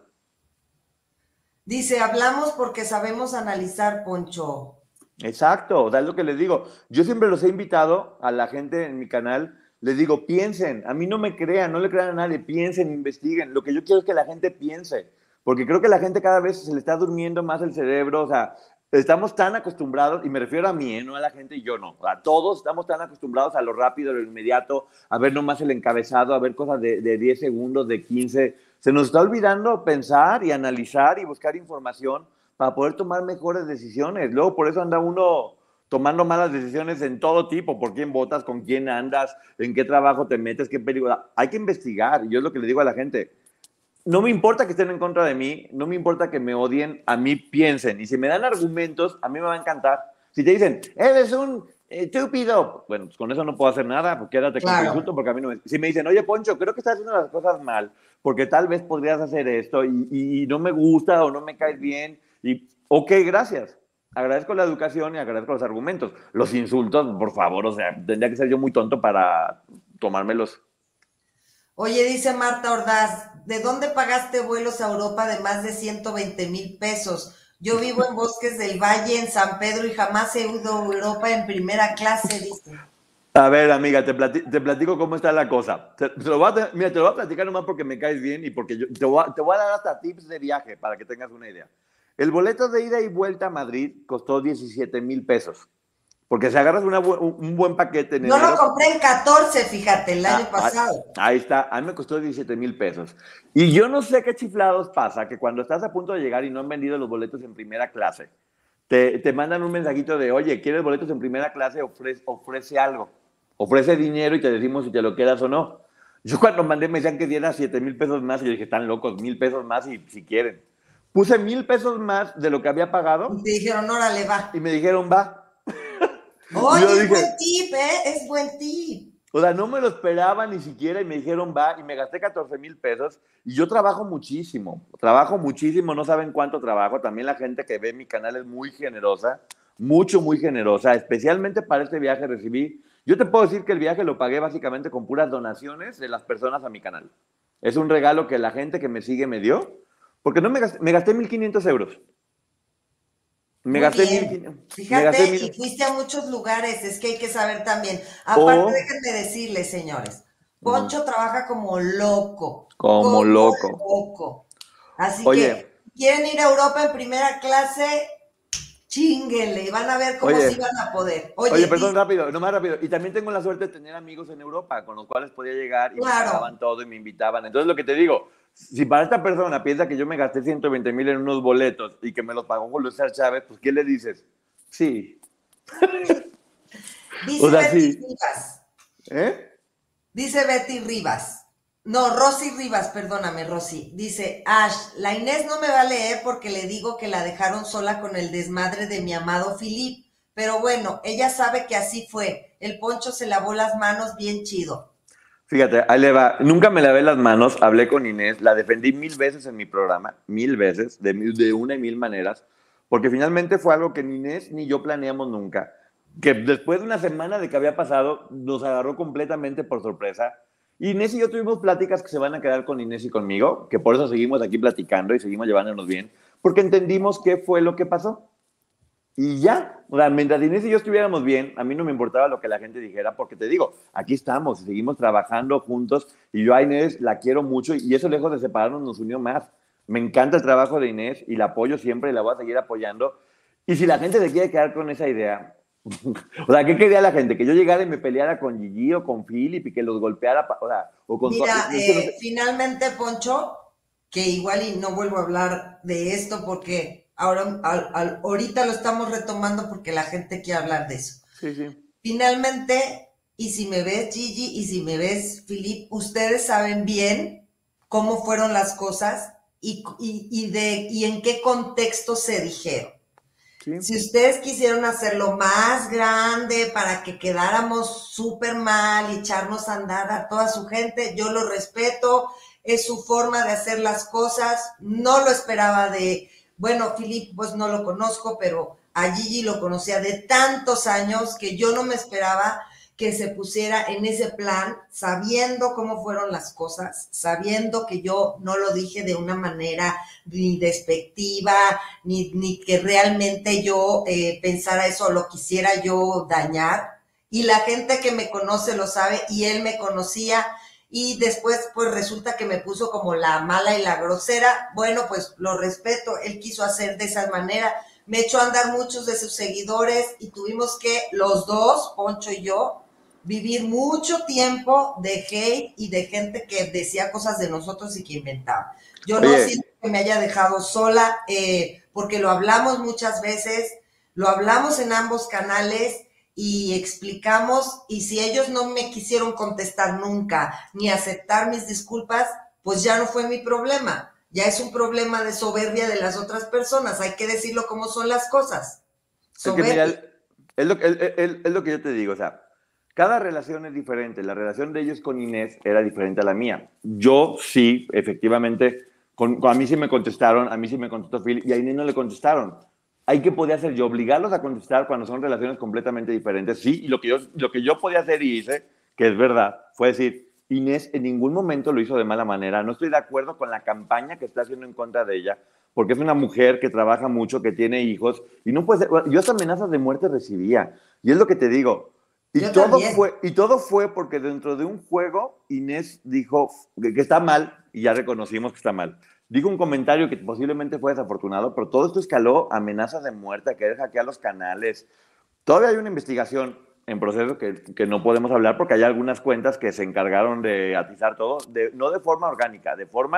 Dice, hablamos porque sabemos analizar, Poncho. Exacto, o sea, es lo que les digo. Yo siempre los he invitado a la gente en mi canal, les digo, piensen, a mí no me crean, no le crean a nadie, piensen, investiguen. Lo que yo quiero es que la gente piense, porque creo que la gente cada vez se le está durmiendo más el cerebro, o sea, estamos tan acostumbrados, y me refiero a mí, ¿eh? No a la gente y yo no, a todos estamos tan acostumbrados a lo rápido, a lo inmediato, a ver nomás el encabezado, a ver cosas de, de diez segundos, de quince. Se nos está olvidando pensar y analizar y buscar información para poder tomar mejores decisiones. Luego por eso anda uno tomando malas decisiones en todo tipo, por quién votas, con quién andas, en qué trabajo te metes, qué película. Hay que investigar, y yo es lo que le digo a la gente. No me importa que estén en contra de mí, no me importa que me odien, a mí piensen. Y si me dan argumentos, a mí me va a encantar. Si te dicen, eres un estúpido, bueno, pues con eso no puedo hacer nada, pues quédate con tu Claro. insulto, porque a mí no me... Si me dicen, oye, Poncho, creo que estás haciendo las cosas mal, porque tal vez podrías hacer esto y, y, y no me gusta o no me caes bien, y ok, gracias. Agradezco la educación y agradezco los argumentos. Los insultos, por favor, o sea, tendría que ser yo muy tonto para tomármelos. Oye, dice Marta Ordaz, ¿de dónde pagaste vuelos a Europa de más de ciento veinte mil pesos? Yo vivo en Bosques del Valle, en San Pedro, y jamás he ido a Europa en primera clase, dice. A ver, amiga, te, plati te platico cómo está la cosa. Te, te lo voy a, mira, te lo voy a platicar nomás porque me caes bien y porque yo te voy, a, te voy a dar hasta tips de viaje para que tengas una idea. El boleto de ida y vuelta a Madrid costó diecisiete mil pesos. Porque si agarras una bu un buen paquete en Yo enero... lo compré en catorce, fíjate, el ah, año pasado. Ahí está, a mí me costó diecisiete mil pesos. Y yo no sé qué chiflados pasa, que cuando estás a punto de llegar y no han vendido los boletos en primera clase, te, te mandan un mensajito de, oye, ¿quieres boletos en primera clase? Ofrece, ofrece algo. Ofrece dinero y te decimos si te lo quedas o no. Yo cuando mandé me decían que diera siete mil pesos más y yo dije, están locos, mil pesos más y si quieren. Puse mil pesos más de lo que había pagado Y te dijeron, órale, va. y me dijeron, va. Oye, Yo es dije, buen tip, ¿eh? Es buen tip. o sea, no me lo esperaba ni siquiera y me dijeron, va, y me gasté catorce mil pesos. Y yo trabajo muchísimo, trabajo muchísimo, no saben cuánto trabajo. También la gente que ve mi canal es muy generosa, mucho, muy generosa. Especialmente para este viaje recibí, yo te puedo decir que el viaje lo pagué básicamente con puras donaciones de las personas a mi canal. Es un regalo que la gente que me sigue me dio, porque no me gasté, me gasté mil quinientos euros. Me Muy gasté bien. mil, me Fíjate, gasté y mil. fuiste a muchos lugares, es que hay que saber también. Aparte, O, déjenme decirles, señores, mm, Poncho trabaja como loco, como como loco. loco. Así Oye, que, ¿quieren ir a Europa en primera clase? Chinguenle, van a ver cómo Oye, sí van a poder. Oye, oye, perdón, dice, rápido, no más rápido. Y también tengo la suerte de tener amigos en Europa con los cuales podía llegar y me claro, pagaban todo y me invitaban. Entonces, lo que te digo, si para esta persona piensa que yo me gasté ciento veinte mil en unos boletos y que me los pagó Julio César Chávez, pues, ¿qué le dices? Sí. O dice sea, Betty sí. Rivas, ¿Eh? dice Betty Rivas. No, Rosy Rivas, perdóname, Rosy. Dice, Ash, la Inés no me va a leer porque le digo que la dejaron sola con el desmadre de mi amado Filip. Pero bueno, ella sabe que así fue. El Poncho se lavó las manos bien chido. Fíjate, ahí le va. Nunca me lavé las manos, hablé con Inés, la defendí mil veces en mi programa, mil veces, de, de una y mil maneras, porque finalmente fue algo que ni Inés ni yo planeamos nunca. Que después de una semana de que había pasado, nos agarró completamente por sorpresa. Inés y yo tuvimos pláticas que se van a quedar con Inés y conmigo, que por eso seguimos aquí platicando y seguimos llevándonos bien, porque entendimos qué fue lo que pasó. Y ya, o sea, mientras Inés y yo estuviéramos bien, a mí no me importaba lo que la gente dijera, porque te digo, aquí estamos, seguimos trabajando juntos, y yo a Inés la quiero mucho, y eso lejos de separarnos nos unió más. Me encanta el trabajo de Inés, y la apoyo siempre, y la voy a seguir apoyando. Y si la gente se quiere quedar con esa idea, o sea, ¿qué quería la gente? Que yo llegara y me peleara con Gigi o con Philip, y que los golpeara, o sea, o con... Mira, Es que no eh, sé. finalmente, Poncho, que igual y no vuelvo a hablar de esto porque ahora, al, al, ahorita lo estamos retomando porque la gente quiere hablar de eso. Sí, sí. Finalmente, y si me ves Gigi y si me ves Filip, ustedes saben bien cómo fueron las cosas y, y, y, de, y en qué contexto se dijeron. Sí. Si ustedes quisieron hacerlo más grande para que quedáramos súper mal y echarnos a andar a toda su gente, yo lo respeto, es su forma de hacer las cosas, no lo esperaba de, bueno, Filip pues no lo conozco, pero a Gigi lo conocía de tantos años que yo no me esperaba que se pusiera en ese plan, sabiendo cómo fueron las cosas, sabiendo que yo no lo dije de una manera ni despectiva, ni, ni que realmente yo eh, pensara eso o lo quisiera yo dañar. Y la gente que me conoce lo sabe y él me conocía y después pues resulta que me puso como la mala y la grosera. Bueno, pues lo respeto, él quiso hacer de esa manera. Me echó a andar muchos de sus seguidores y tuvimos que los dos, Poncho y yo, vivir mucho tiempo de hate y de gente que decía cosas de nosotros y que inventaba. Yo no Oye, siento que me haya dejado sola, eh, porque lo hablamos muchas veces, lo hablamos en ambos canales y explicamos, y si ellos no me quisieron contestar nunca, ni aceptar mis disculpas, pues ya no fue mi problema. Ya es un problema de soberbia de las otras personas, hay que decirlo como son las cosas. es que Soberbia. mira, es lo, es, es, es lo que yo te digo, o sea, cada relación es diferente. La relación de ellos con Inés era diferente a la mía. Yo sí, efectivamente, con, con, a mí sí me contestaron, a mí sí me contestó Phil y a Inés no le contestaron. Hay que poder hacer yo, obligarlos a contestar cuando son relaciones completamente diferentes. Sí, y lo que yo, lo que yo podía hacer y hice, que es verdad, fue decir, Inés en ningún momento lo hizo de mala manera. No estoy de acuerdo con la campaña que está haciendo en contra de ella, porque es una mujer que trabaja mucho, que tiene hijos, y no puede ser, yo hasta amenazas de muerte recibía. Y es lo que te digo, y Yo todo, también. fue, y todo fue porque dentro de un juego Inés dijo que, que está mal y ya reconocimos que está mal. Dijo un comentario que posiblemente fue desafortunado, pero todo esto escaló a amenazas de muerte, a querer hackear los canales. Todavía hay una investigación en proceso que, que no podemos hablar porque hay algunas cuentas que se encargaron de atizar todo, de, no de forma orgánica, de forma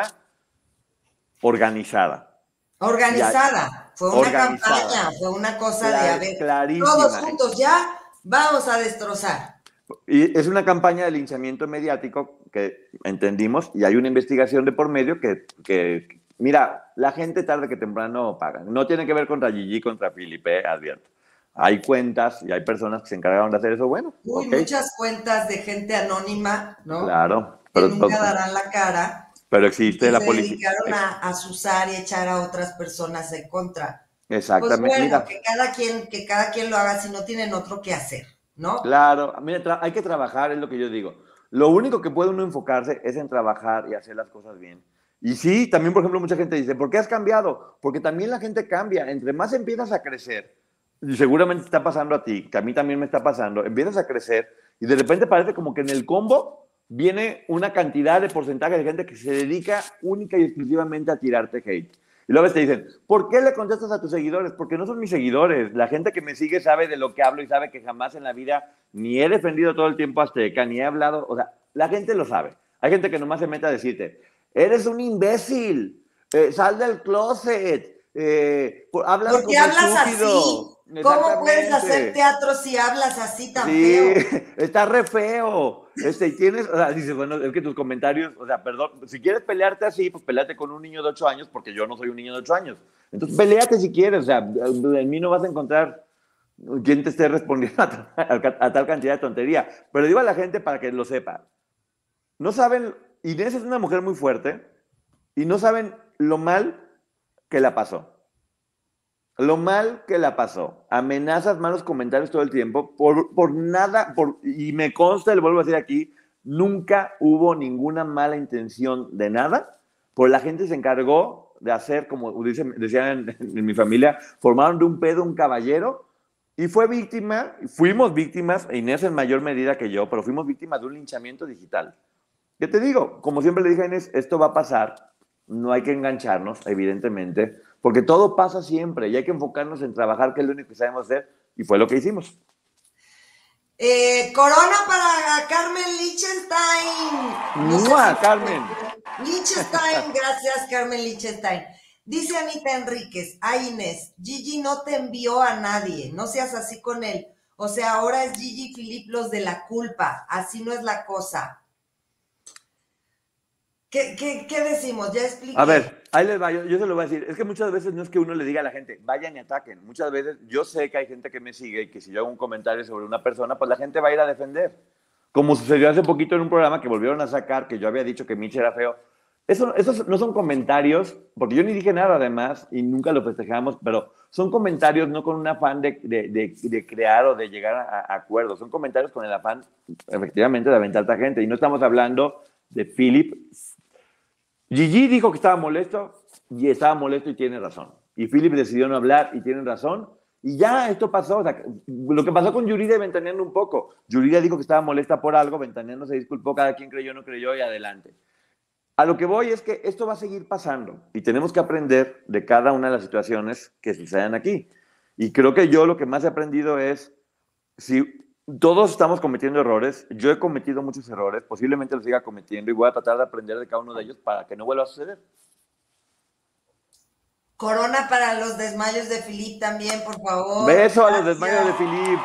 organizada. Organizada, fue una Organizada. campaña, fue una cosa Clar, de, a ver, clarísima. todos juntos ya vamos a destrozar. Y es una campaña de linchamiento mediático que entendimos y hay una investigación de por medio que, que mira, la gente tarde que temprano paga. No tiene que ver contra Gigi, contra Felipe, advierto. Hay cuentas y hay personas que se encargaron de hacer eso, bueno. Uy, Okay. muchas cuentas de gente anónima, ¿no? Claro. Que Pero, nunca darán la cara. pero existe Y la se policía. dedicaron a, a azuzar y echar a otras personas en contra. Exactamente. Pues bueno, mira, que cada quien, que cada quien lo haga si no tienen otro que hacer, ¿no? Claro, mira, hay que trabajar, es lo que yo digo. Lo único que puede uno enfocarse es en trabajar y hacer las cosas bien. Y sí, también, por ejemplo, mucha gente dice, ¿por qué has cambiado? Porque también la gente cambia. Entre más empiezas a crecer, y seguramente te está pasando a ti, que a mí también me está pasando, empiezas a crecer y de repente parece como que en el combo viene una cantidad de porcentaje de gente que se dedica única y exclusivamente a tirarte hate. Y luego te dicen, ¿por qué le contestas a tus seguidores? Porque no son mis seguidores. La gente que me sigue sabe de lo que hablo y sabe que jamás en la vida ni he defendido todo el tiempo a Azteca, ni he hablado. O sea, la gente lo sabe. Hay gente que nomás se mete a decirte, eres un imbécil, eh, sal del closet, eh, hablas ¿Por qué como hablas estúpido. así? ¿Cómo puedes hacer teatro si hablas así tan sí, feo? Está re feo. Este, y tienes, o sea, dices, bueno, es que tus comentarios, o sea, perdón, si quieres pelearte así, pues peleate con un niño de ocho años, porque yo no soy un niño de ocho años. Entonces, peleate si quieres, o sea, en mí no vas a encontrar quien te esté respondiendo a, a, a tal cantidad de tontería. Pero digo a la gente para que lo sepa. No saben, Inés es una mujer muy fuerte y no saben lo mal que la pasó. Lo mal que la pasó. Amenazas, malos comentarios todo el tiempo, por, por nada, por, y me consta, le vuelvo a decir aquí, nunca hubo ninguna mala intención de nada, pues la gente se encargó de hacer, como dicen, decían en, en mi familia, formaron de un pedo un caballero, y fue víctima, fuimos víctimas, Inés en mayor medida que yo, pero fuimos víctimas de un linchamiento digital. ¿Qué te digo? Como siempre le dije a Inés, esto va a pasar, no hay que engancharnos, evidentemente, porque todo pasa siempre y hay que enfocarnos en trabajar, que es lo único que sabemos hacer, y fue lo que hicimos. Eh, corona para Carmen Lichtenstein. No ¡Mua, sé si Carmen! Lichtenstein, gracias Carmen Lichtenstein. Dice Anita Enríquez, ay Inés, Gigi no te envió a nadie, no seas así con él. O sea, ahora es Gigi y Philip los de la culpa, así no es la cosa. ¿Qué, qué, qué decimos? Ya expliqué. A ver, ahí les va, yo, yo se lo voy a decir. Es que muchas veces no es que uno le diga a la gente, vayan y ataquen. Muchas veces yo sé que hay gente que me sigue y que si yo hago un comentario sobre una persona, pues la gente va a ir a defender. Como sucedió hace poquito en un programa que volvieron a sacar, que yo había dicho que Mitch era feo. Eso, esos no son comentarios, porque yo ni dije nada además y nunca lo festejamos, pero son comentarios no con un afán de, de, de, de crear o de llegar a, a acuerdos. Son comentarios con el afán, efectivamente, de aventar a gente. Y no estamos hablando de Philip. Gigi dijo que estaba molesto y estaba molesto y tiene razón. Y Philip decidió no hablar y tiene razón. Y ya esto pasó. O sea, lo que pasó con Yuridia y Ventaneando un poco. Yuridia dijo que estaba molesta por algo, Ventaneando se disculpó, cada quien creyó, no creyó y adelante. A lo que voy es que esto va a seguir pasando y tenemos que aprender de cada una de las situaciones que suceden aquí. Y creo que yo lo que más he aprendido es, si todos estamos cometiendo errores, yo he cometido muchos errores, posiblemente los siga cometiendo y voy a tratar de aprender de cada uno de ellos para que no vuelva a suceder. Corona para los desmayos de Philip también, por favor. Beso Gracias. a los desmayos de Philip.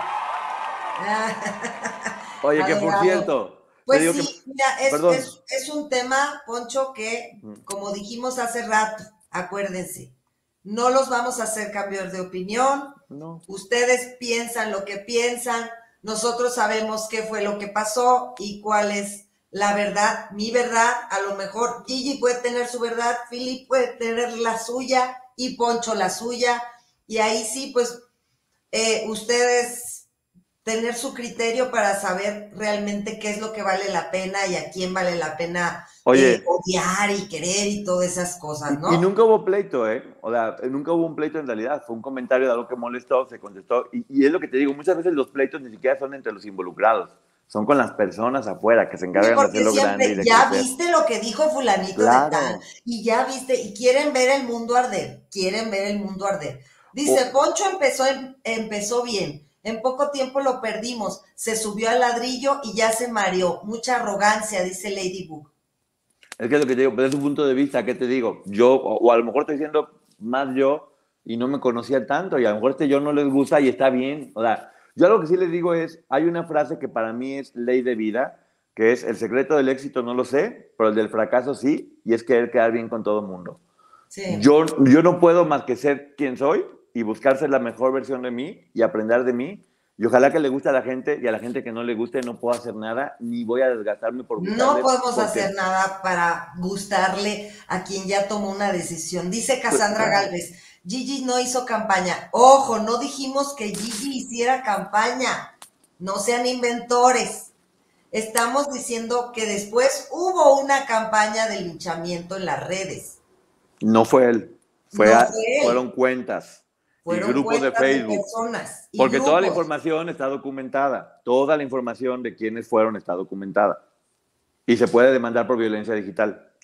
Oye, que por cierto... Pues digo sí, que, mira, es, es, es un tema, Poncho, que, como dijimos hace rato, acuérdense, no los vamos a hacer cambios de opinión. No. Ustedes piensan lo que piensan, nosotros sabemos qué fue lo que pasó y cuál es la verdad, mi verdad. A lo mejor Gigi puede tener su verdad, Philip puede tener la suya y Poncho la suya. Y ahí sí, pues, eh, ustedes... tener su criterio para saber realmente qué es lo que vale la pena y a quién vale la pena Oye, eh, odiar y querer y todas esas cosas, ¿no? Y, y nunca hubo pleito, ¿eh? O sea, nunca hubo un pleito en realidad. Fue un comentario de algo que molestó, se contestó. Y, y es lo que te digo, muchas veces los pleitos ni siquiera son entre los involucrados. Son con las personas afuera que se encargan sí, de hacerlo grande y de ya crecer. Viste lo que dijo fulanito claro. de tal. Y ya viste, y quieren ver el mundo arder. Quieren ver el mundo arder. Dice, oh. Poncho empezó, empezó bien. En poco tiempo lo perdimos, se subió al ladrillo y ya se mareó. Mucha arrogancia, dice Ladybug. Es que es lo que te digo, desde su punto de vista, ¿qué te digo? Yo, o, o a lo mejor estoy diciendo más yo y no me conocía tanto y a lo mejor este yo no les gusta y está bien. O sea, yo algo que sí les digo es, hay una frase que para mí es ley de vida, que es el secreto del éxito no lo sé, pero el del fracaso sí, y es querer quedar bien con todo el mundo. Sí. Yo, yo no puedo más que ser quien soy y buscar ser la mejor versión de mí y aprender de mí. Y ojalá que le guste a la gente y a la gente que no le guste no puedo hacer nada, ni voy a desgastarme por gustarle. No podemos porque... hacer nada para gustarle a quien ya tomó una decisión. Dice Cassandra pues, Galvez, Gigi no hizo campaña. Ojo, no dijimos que Gigi hiciera campaña. No sean inventores. Estamos diciendo que después hubo una campaña de linchamiento en las redes. No fue él. Fue no a, fue él. Fueron cuentas. Fueron y grupos de Facebook. De personas y porque grupos. Toda la información está documentada. Toda la información de quiénes fueron está documentada. Y se puede demandar por violencia digital.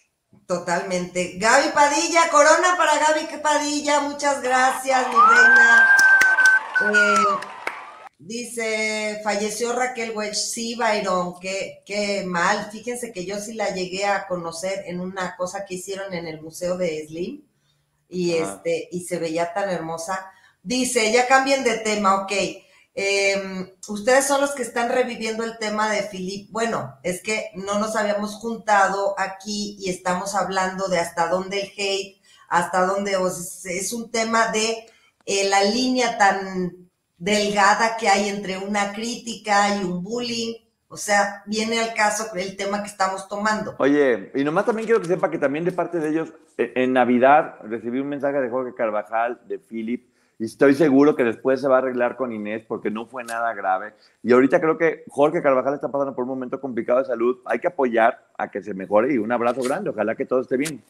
Totalmente. Gaby Padilla, corona para Gaby Padilla, muchas gracias, mi reina. Eh, dice, falleció Raquel Welch, sí, Byron, qué, qué mal. Fíjense que yo sí la llegué a conocer en una cosa que hicieron en el Museo de Slim y, Ajá. este, y se veía tan hermosa. Dice, ya cambien de tema, ok. Eh, ustedes son los que están reviviendo el tema de Philip. Bueno, es que no nos habíamos juntado aquí y estamos hablando de hasta dónde el hate, hasta dónde o sea, es un tema de eh, la línea tan delgada que hay entre una crítica y un bullying. O sea, viene al caso el tema que estamos tomando. Oye, y nomás también quiero que sepa que también de parte de ellos, en Navidad recibí un mensaje de Jorge Carvajal, de Philip, y estoy seguro que después se va a arreglar con Inés porque no fue nada grave. Y ahorita creo que Jorge Carvajal está pasando por un momento complicado de salud. Hay que apoyar a que se mejore y un abrazo grande. Ojalá que todo esté bien.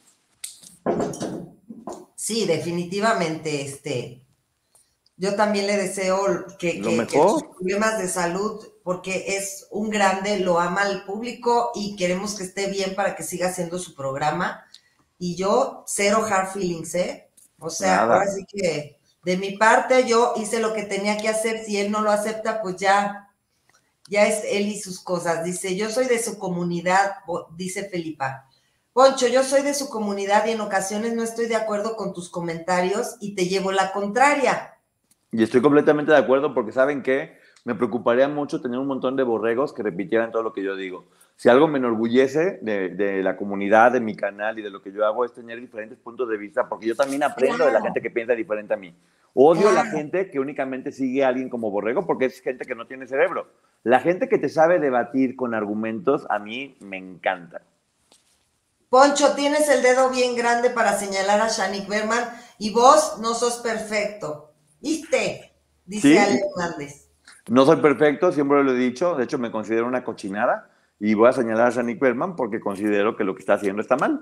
Sí, definitivamente. Este, yo también le deseo que, Lo que, mejor. que sus problemas de salud, porque es un grande, lo ama al público y queremos que esté bien para que siga haciendo su programa. Y yo, cero hard feelings, ¿eh? O sea, Nada. ahora sí que... De mi parte, yo hice lo que tenía que hacer. Si él no lo acepta, pues ya, ya es él y sus cosas. Dice, yo soy de su comunidad, dice Felipa. Poncho, yo soy de su comunidad y en ocasiones no estoy de acuerdo con tus comentarios y te llevo la contraria. Y estoy completamente de acuerdo porque ¿saben qué? Me preocuparía mucho tener un montón de borregos que repitieran todo lo que yo digo. Si algo me enorgullece de, de la comunidad, de mi canal y de lo que yo hago es tener diferentes puntos de vista, porque yo también aprendo Claro. de la gente que piensa diferente a mí. Odio Claro. a la gente que únicamente sigue a alguien como borrego porque es gente que no tiene cerebro. La gente que te sabe debatir con argumentos, a mí me encanta. Poncho, tienes el dedo bien grande para señalar a Shanik Berman y vos no sos perfecto. ¿Viste? Dice Sí, Ale Hernández. no soy perfecto, siempre lo he dicho, de hecho me considero una cochinada y voy a señalar a Shanik Berman porque considero que lo que está haciendo está mal.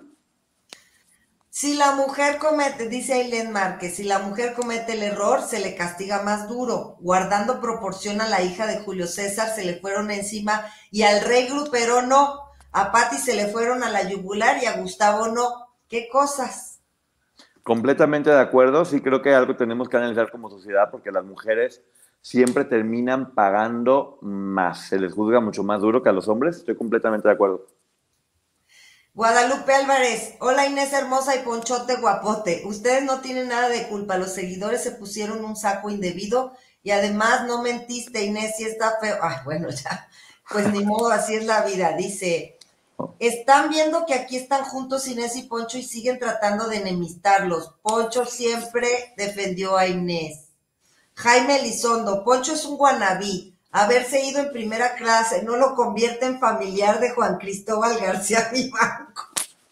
Si la mujer comete, dice Ailén Márquez, si la mujer comete el error, se le castiga más duro. Guardando proporción a la hija de Julio César, se le fueron encima y al rey Grupero no. A Pati se le fueron a la yugular y a Gustavo no. ¿Qué cosas? Completamente de acuerdo, sí creo que algo tenemos que analizar como sociedad porque las mujeres siempre terminan pagando más, se les juzga mucho más duro que a los hombres, estoy completamente de acuerdo. Guadalupe Álvarez, hola Inés hermosa y Ponchote guapote, ustedes no tienen nada de culpa, los seguidores se pusieron un saco indebido y además no mentiste Inés, si está feo, ay bueno ya, pues ni modo, así es la vida, dice, están viendo que aquí están juntos Inés y Poncho y siguen tratando de enemistarlos, Poncho siempre defendió a Inés. Jaime Elizondo, Poncho es un guanabí, haberse ido en primera clase no lo convierte en familiar de Juan Cristóbal García Vivanco.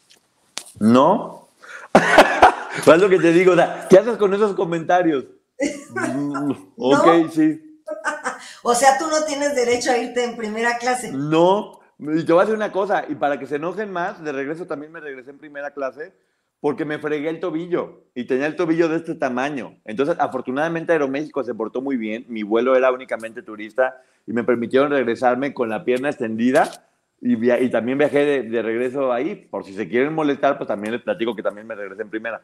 ¿No? ¿Sabes lo que te digo? O sea, ¿qué haces con esos comentarios? Mm, ok, ¿No? sí. O sea, tú no tienes derecho a irte en primera clase. No, y te voy a decir una cosa, y para que se enojen más, de regreso también me regresé en primera clase porque me fregué el tobillo y tenía el tobillo de este tamaño. Entonces, afortunadamente Aeroméxico se portó muy bien, mi vuelo era únicamente turista y me permitieron regresarme con la pierna extendida y, via y también viajé de, de regreso ahí. Por si se quieren molestar, pues también les platico que también me regresé en primera.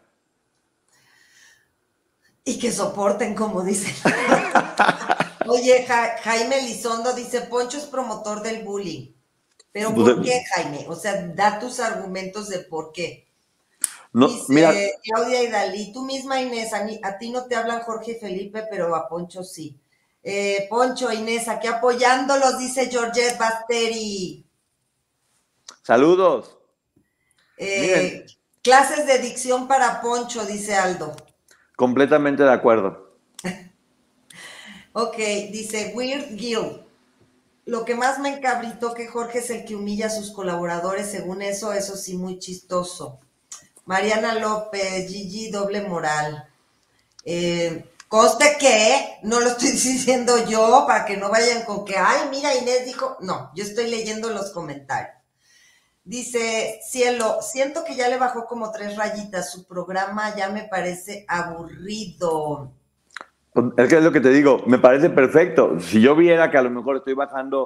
Y que soporten, como dicen. Oye, ja Jaime Elizondo dice, Poncho es promotor del bullying. ¿Pero por qué, Jaime? O sea, da tus argumentos de por qué. No, dice mira, Claudia y Dalí, tú misma Inés, a, a ti no te hablan Jorge y Felipe, pero a Poncho sí. Eh, Poncho, Inés, aquí apoyándolos, dice Georgette Basteri. Saludos. Eh, clases de dicción para Poncho, dice Aldo. Completamente de acuerdo. Ok, dice Weird Gil. Lo que más me encabritó que Jorge es el que humilla a sus colaboradores, según eso, eso sí, muy chistoso. Mariana López, Gigi doble moral. Eh, conste que no lo estoy diciendo yo para que no vayan con que, ay, mira, Inés dijo. No, yo estoy leyendo los comentarios. Dice Cielo, siento que ya le bajó como tres rayitas. Su programa ya me parece aburrido. Es que es lo que te digo, me parece perfecto. Si yo viera que a lo mejor estoy bajando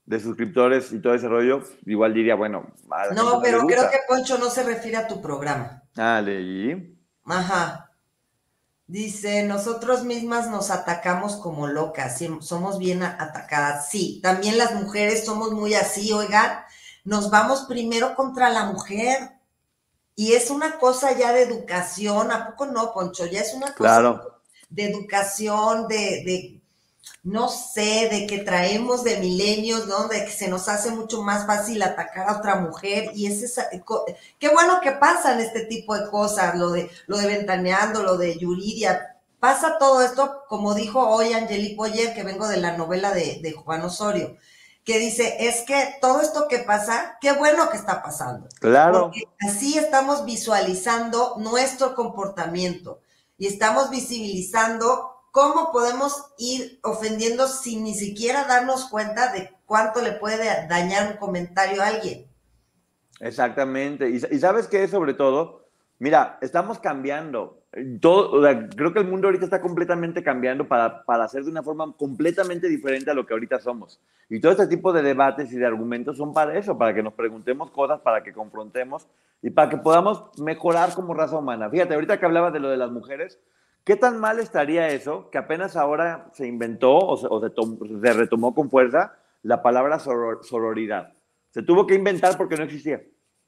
de suscriptores y todo ese rollo, igual diría, bueno, a la gente No, no le pero gusta. creo que Poncho no se refiere a tu programa. Ah, leí. Ajá. Dice, nosotros mismas nos atacamos como locas, sí, somos bien atacadas. Sí, también las mujeres somos muy así, oigan, nos vamos primero contra la mujer. Y es una cosa ya de educación, ¿a poco no, Poncho? Ya es una cosa Claro. de educación, de, de, no sé, de que traemos de milenios, ¿no? De que se nos hace mucho más fácil atacar a otra mujer. Y es esa, qué bueno que pasan este tipo de cosas, lo de, lo de Ventaneando, lo de Yuridia. Pasa todo esto, como dijo hoy Angelique Boyer, que vengo de la novela de, de Juan Osorio, que dice, es que todo esto que pasa, qué bueno que está pasando. Claro. Porque así estamos visualizando nuestro comportamiento y estamos visibilizando cómo podemos ir ofendiendo sin ni siquiera darnos cuenta de cuánto le puede dañar un comentario a alguien. Exactamente. Y, y ¿sabes qué? Sobre todo, mira, estamos cambiando. Todo, o sea, creo que el mundo ahorita está completamente cambiando para, para hacer de una forma completamente diferente a lo que ahorita somos. Y todo este tipo de debates y de argumentos son para eso, para que nos preguntemos cosas, para que confrontemos y para que podamos mejorar como raza humana. Fíjate, ahorita que hablabas de lo de las mujeres, ¿qué tan mal estaría eso que apenas ahora se inventó o se, o se, tom, se retomó con fuerza la palabra soror, sororidad? Se tuvo que inventar porque no existía.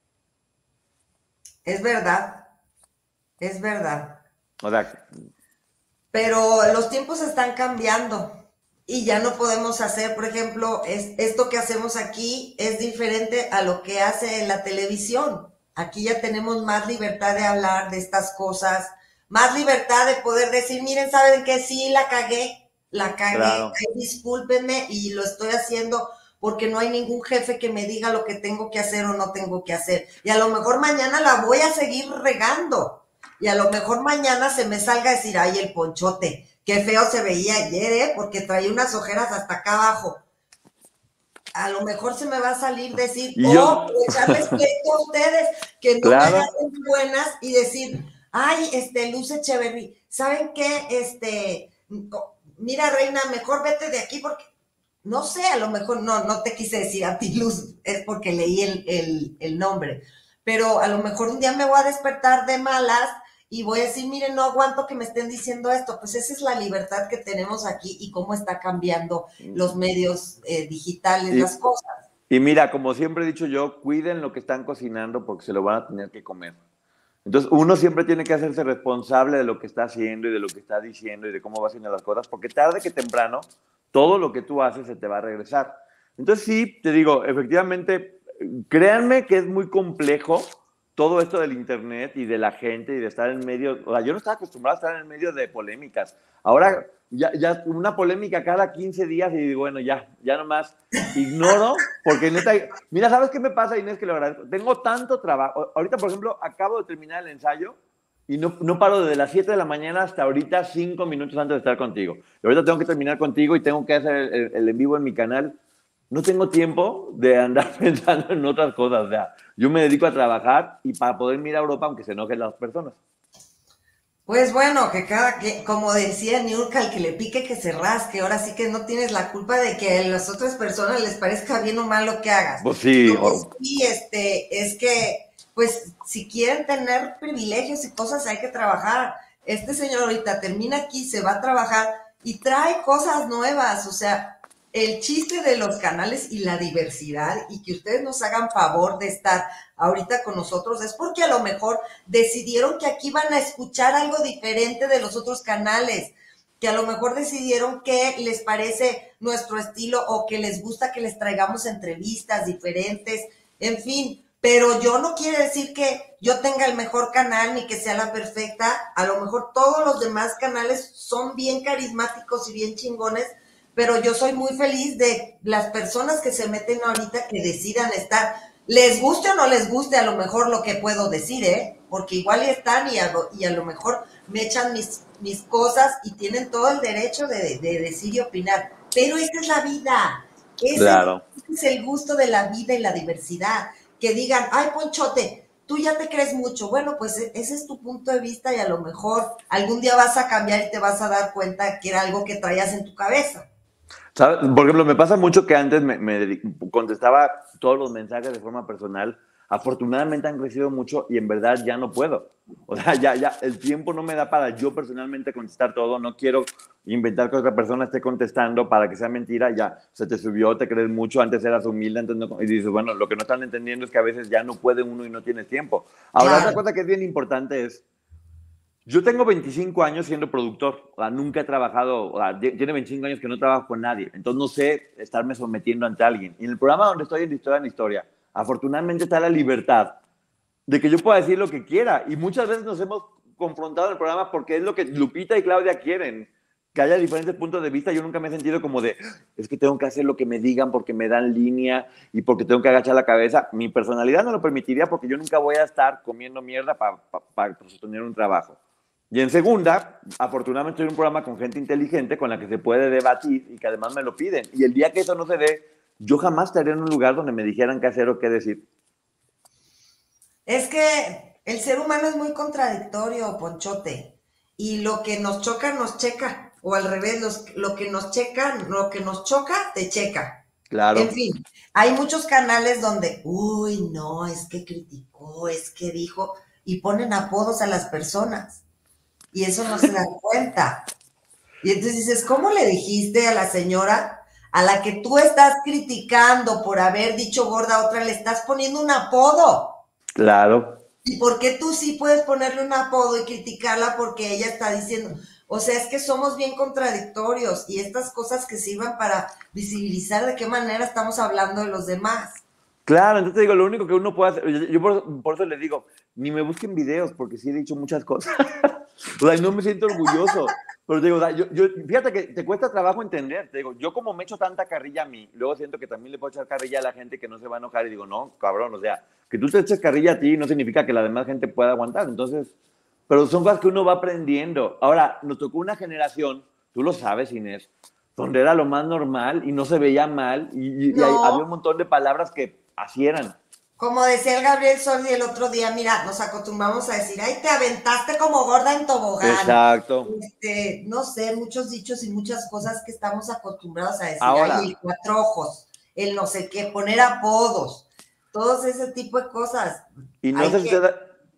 Es verdad, es verdad. O sea, pero los tiempos están cambiando y ya no podemos hacer, por ejemplo, es, esto que hacemos aquí es diferente a lo que hace en la televisión. Aquí ya tenemos más libertad de hablar de estas cosas, más libertad de poder decir, miren, ¿saben qué? Sí, la cagué, la cagué, claro. ay, discúlpenme y lo estoy haciendo porque no hay ningún jefe que me diga lo que tengo que hacer o no tengo que hacer. Y a lo mejor mañana la voy a seguir regando. Y a lo mejor mañana se me salga a decir, ay, el Ponchote, qué feo se veía ayer, ¿eh? Porque traía unas ojeras hasta acá abajo. A lo mejor se me va a salir decir, y oh, yo... echarles pleito a ustedes, que no claro. me hagan buenas y decir, ay, este, Luz Echeverry, ¿saben qué? Este, mira, reina, mejor vete de aquí porque, no sé, a lo mejor, no, no te quise decir a ti, Luz, es porque leí el, el, el nombre, pero a lo mejor un día me voy a despertar de malas y voy a decir, miren, no aguanto que me estén diciendo esto. Pues esa es la libertad que tenemos aquí y cómo está cambiando los medios eh, digitales, y, las cosas. Y mira, como siempre he dicho yo, cuiden lo que están cocinando porque se lo van a tener que comer. Entonces, uno siempre tiene que hacerse responsable de lo que está haciendo y de lo que está diciendo y de cómo va haciendo las cosas, porque tarde que temprano, todo lo que tú haces se te va a regresar. Entonces, sí, te digo, efectivamente, créanme que es muy complejo todo esto del internet y de la gente y de estar en medio, o sea, yo no estaba acostumbrado a estar en medio de polémicas. Ahora, ya, ya una polémica cada quince días y digo, bueno, ya, ya nomás ignoro, porque neta, mira, ¿sabes qué me pasa, Inés? Que lo agradezco. Tengo tanto trabajo. Ahorita, por ejemplo, acabo de terminar el ensayo y no, no paro desde las siete de la mañana hasta ahorita, cinco minutos antes de estar contigo. Y ahorita tengo que terminar contigo y tengo que hacer el, el, el en vivo en mi canal. No tengo tiempo de andar pensando en otras cosas. O sea, yo me dedico a trabajar y para poder ir a Europa, aunque se enojen las personas. Pues bueno, que cada que, como decía Niurka, el que le pique que se rasque. Ahora sí que no tienes la culpa de que a las otras personas les parezca bien o mal lo que hagas. Pues sí. Lo que sí, este, es que, pues, si quieren tener privilegios y cosas, hay que trabajar. Este señor ahorita termina aquí, se va a trabajar y trae cosas nuevas, o sea, el chiste de los canales y la diversidad y que ustedes nos hagan favor de estar ahorita con nosotros es porque a lo mejor decidieron que aquí van a escuchar algo diferente de los otros canales, que a lo mejor decidieron que les parece nuestro estilo o que les gusta que les traigamos entrevistas diferentes, en fin, pero yo no quiere decir que yo tenga el mejor canal ni que sea la perfecta, a lo mejor todos los demás canales son bien carismáticos y bien chingones, pero yo soy muy feliz de las personas que se meten ahorita que decidan estar, les guste o no les guste a lo mejor lo que puedo decir, ¿eh? Porque igual están y a lo, y a lo mejor me echan mis, mis cosas y tienen todo el derecho de, de decir y opinar, pero esa es la vida, ese, claro. es el gusto de la vida y la diversidad, que digan, ay Ponchote, tú ya te crees mucho, bueno, pues ese es tu punto de vista y a lo mejor algún día vas a cambiar y te vas a dar cuenta que era algo que traías en tu cabeza. ¿Sabes? Por ejemplo, me pasa mucho que antes me, me dedic- contestaba todos los mensajes de forma personal. Afortunadamente han crecido mucho y en verdad ya no puedo. O sea, ya, ya el tiempo no me da para yo personalmente contestar todo. No quiero inventar que otra persona esté contestando para que sea mentira. Ya se te subió, te crees mucho. Antes eras humilde, antes no. Y dices, bueno, lo que no están entendiendo es que a veces ya no puede uno y no tienes tiempo. Ahora, otra Claro. cosa que es bien importante es yo tengo veinticinco años siendo productor, o sea, nunca he trabajado, o sea, tiene veinticinco años que no trabajo con nadie, entonces no sé estarme sometiendo ante alguien. Y en el programa donde estoy en Historia en Historia, afortunadamente está la libertad de que yo pueda decir lo que quiera. Y muchas veces nos hemos confrontado en el programa porque es lo que Lupita y Claudia quieren, que haya diferentes puntos de vista. Yo nunca me he sentido como de, es que tengo que hacer lo que me digan porque me dan línea y porque tengo que agachar la cabeza. Mi personalidad no lo permitiría porque yo nunca voy a estar comiendo mierda para pa, pa, pa sostener un trabajo. Y en segunda, afortunadamente estoy en un programa con gente inteligente con la que se puede debatir y que además me lo piden. Y el día que eso no se dé, yo jamás estaría en un lugar donde me dijeran qué hacer o qué decir. Es que el ser humano es muy contradictorio, Ponchote. Y lo que nos choca, nos checa. O al revés, los, lo que nos checa, lo que nos choca, te checa. En Claro. fin, hay muchos canales donde, uy, no, es que criticó, es que dijo, y ponen apodos a las personas. Y eso no se dan cuenta. Y entonces dices, ¿cómo le dijiste a la señora a la que tú estás criticando por haber dicho gorda a otra, le estás poniendo un apodo? Claro. ¿Y por qué tú sí puedes ponerle un apodo y criticarla porque ella está diciendo? O sea, es que somos bien contradictorios y estas cosas que sirvan para visibilizar de qué manera estamos hablando de los demás. Claro, entonces te digo, lo único que uno puede hacer, yo, yo por, por eso le digo, ni me busquen videos, porque sí he dicho muchas cosas. O sea, no me siento orgulloso. Pero te digo, o sea, yo, yo, fíjate que te cuesta trabajo entender. Te digo, yo como me echo tanta carrilla a mí, luego siento que también le puedo echar carrilla a la gente que no se va a enojar y digo, no, cabrón, o sea, que tú te eches carrilla a ti no significa que la demás gente pueda aguantar. Entonces, pero son cosas que uno va aprendiendo. Ahora, nos tocó una generación, tú lo sabes, Inés, donde era lo más normal y no se veía mal y, y hay, había un No, montón de palabras que así eran. como decía el Gabriel Soldi el otro día, mira, nos acostumbramos a decir, ay, te aventaste como gorda en tobogán. Exacto. Este, no sé, muchos dichos y muchas cosas que estamos acostumbrados a decir, ay, Ahora, el cuatro ojos, el no sé qué, poner apodos, todos ese tipo de cosas. y no Hay sé si que, te da,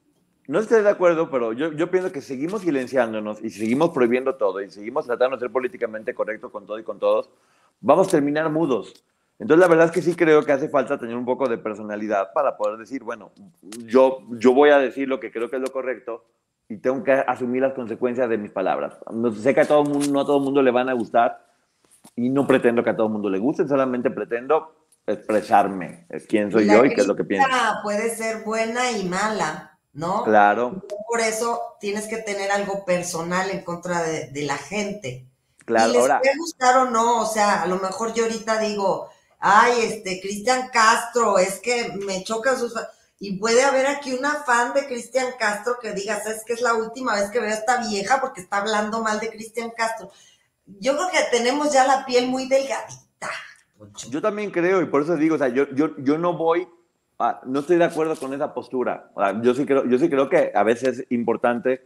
no estoy de acuerdo, pero yo, yo pienso que seguimos silenciándonos y seguimos prohibiendo todo y seguimos tratando de ser políticamente correcto con todo y con todos, vamos a terminar mudos. Entonces, la verdad es que sí creo que hace falta tener un poco de personalidad para poder decir, bueno, yo, yo voy a decir lo que creo que es lo correcto y tengo que asumir las consecuencias de mis palabras. No, sé que a todo mundo, no a todo el mundo le van a gustar y no pretendo que a todo el mundo le guste, solamente pretendo expresarme, es quién y soy la yo y qué es lo que pienso. crítica puede ser buena y mala, ¿no? Claro, Por eso tienes que tener algo personal en contra de, de la gente. Y claro. les Ahora, puede gustar o no, o sea, a lo mejor yo ahorita digo, ay, este, Cristian Castro, es que me chocan sus... Y puede haber aquí una fan de Cristian Castro que diga, ¿sabes qué? Es la última vez que veo a esta vieja porque está hablando mal de Cristian Castro. Yo creo que tenemos ya la piel muy delgadita, Poncho. yo también creo, y por eso digo, o sea, yo, yo, yo no voy, a, no estoy de acuerdo con esa postura. O sea, yo, sí creo, yo sí creo que a veces es importante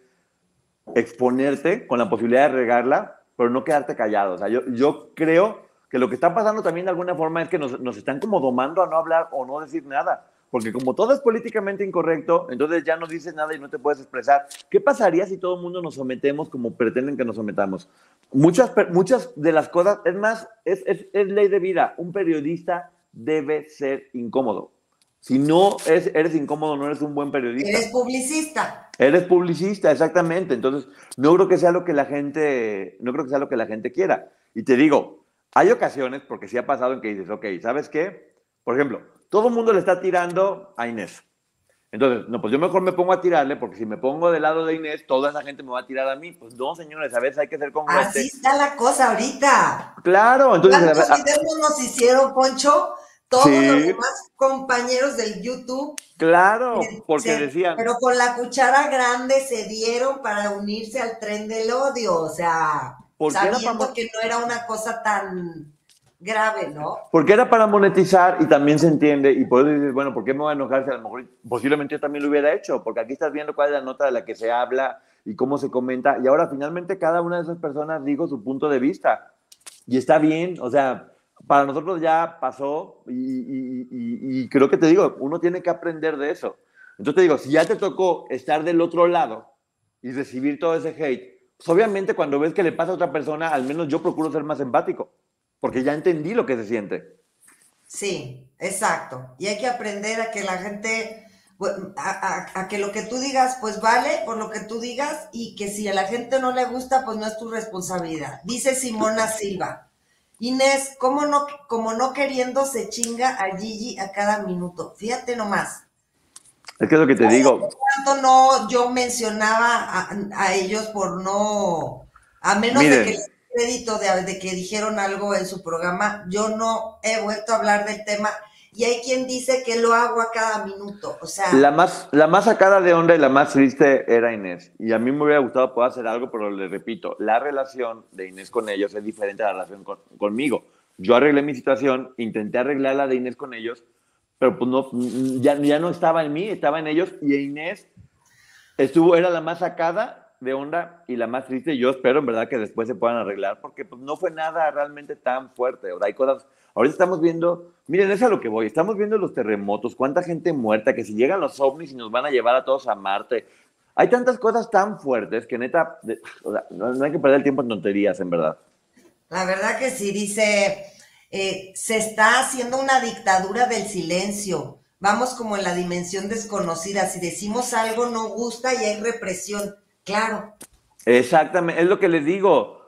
exponerte con la posibilidad de regarla, pero no quedarte callado. O sea, yo, yo creo que lo que está pasando también de alguna forma es que nos, nos están como domando a no hablar o no decir nada. Porque como todo es políticamente incorrecto, entonces ya no dices nada y no te puedes expresar. ¿Qué pasaría si todo el mundo nos sometemos como pretenden que nos sometamos? Muchas, muchas de las cosas, es más, es, es, es ley de vida. Un periodista debe ser incómodo. Si no es, eres incómodo, no eres un buen periodista. Eres publicista. Eres publicista, exactamente. Entonces, no creo que sea lo que la gente, no creo que sea lo que la gente quiera. Y te digo, hay ocasiones, porque sí ha pasado en que dices, ok, ¿sabes qué? Por ejemplo, todo el mundo le está tirando a Inés. Entonces, no, pues yo mejor me pongo a tirarle, porque si me pongo del lado de Inés, toda esa gente me va a tirar a mí. Pues no, señores, a veces hay que ser Así congruente. está la cosa ahorita. Claro, entonces, ¿Cuántos a, a, videos no nos hicieron, Poncho? Todos los sí, demás compañeros del YouTube, claro, porque se, decían, pero con la cuchara grande se dieron para unirse al tren del odio, o sea, porque era para sabiendo que no era una cosa tan grave, ¿no? Porque era para monetizar y también se entiende, y por eso dices, bueno, ¿por qué me voy a enojar si a lo mejor posiblemente yo también lo hubiera hecho? Porque aquí estás viendo cuál es la nota de la que se habla y cómo se comenta, y ahora finalmente cada una de esas personas dijo su punto de vista. y está bien, o sea, para nosotros ya pasó y, y, y, y creo que te digo, uno tiene que aprender de eso. Entonces te digo, si ya te tocó estar del otro lado y recibir todo ese hate, pues obviamente cuando ves que le pasa a otra persona, al menos yo procuro ser más empático, porque ya entendí lo que se siente. Sí, exacto. Y hay que aprender a que la gente, a, a, a que lo que tú digas, pues vale por lo que tú digas, y que si a la gente no le gusta, pues no es tu responsabilidad. Dice Simona Silva. Inés, ¿cómo no, como no queriendo se chinga a Gigi a cada minuto? Fíjate nomás. Es que es lo que te digo. ¿Cuánto no yo mencionaba a, a ellos por no, a menos Miren, de que les crédito de, de que dijeron algo en su programa, yo no he vuelto a hablar del tema, y hay quien dice que lo hago a cada minuto, o sea... La más, la más sacada de onda y la más triste era Inés, y a mí me hubiera gustado poder hacer algo, pero le repito, la relación de Inés con ellos es diferente a la relación con, conmigo. Yo arreglé mi situación, intenté arreglar la de Inés con ellos, pero pues no, ya, ya no estaba en mí, estaba en ellos, y Inés estuvo, era la más sacada de onda y la más triste. Yo espero en verdad que después se puedan arreglar, porque pues, no fue nada realmente tan fuerte. O sea, hay cosas, ahorita estamos viendo, miren, es a lo que voy, estamos viendo los terremotos, cuánta gente muerta, que si llegan los ovnis y nos van a llevar a todos a Marte. Hay tantas cosas tan fuertes que neta, de, o sea, no, no hay que perder el tiempo en tonterías, en verdad. La verdad que sí, dice, eh, se está haciendo una dictadura del silencio. Vamos como en la dimensión desconocida. Si decimos algo no gusta y hay represión. Claro. Exactamente, es lo que les digo.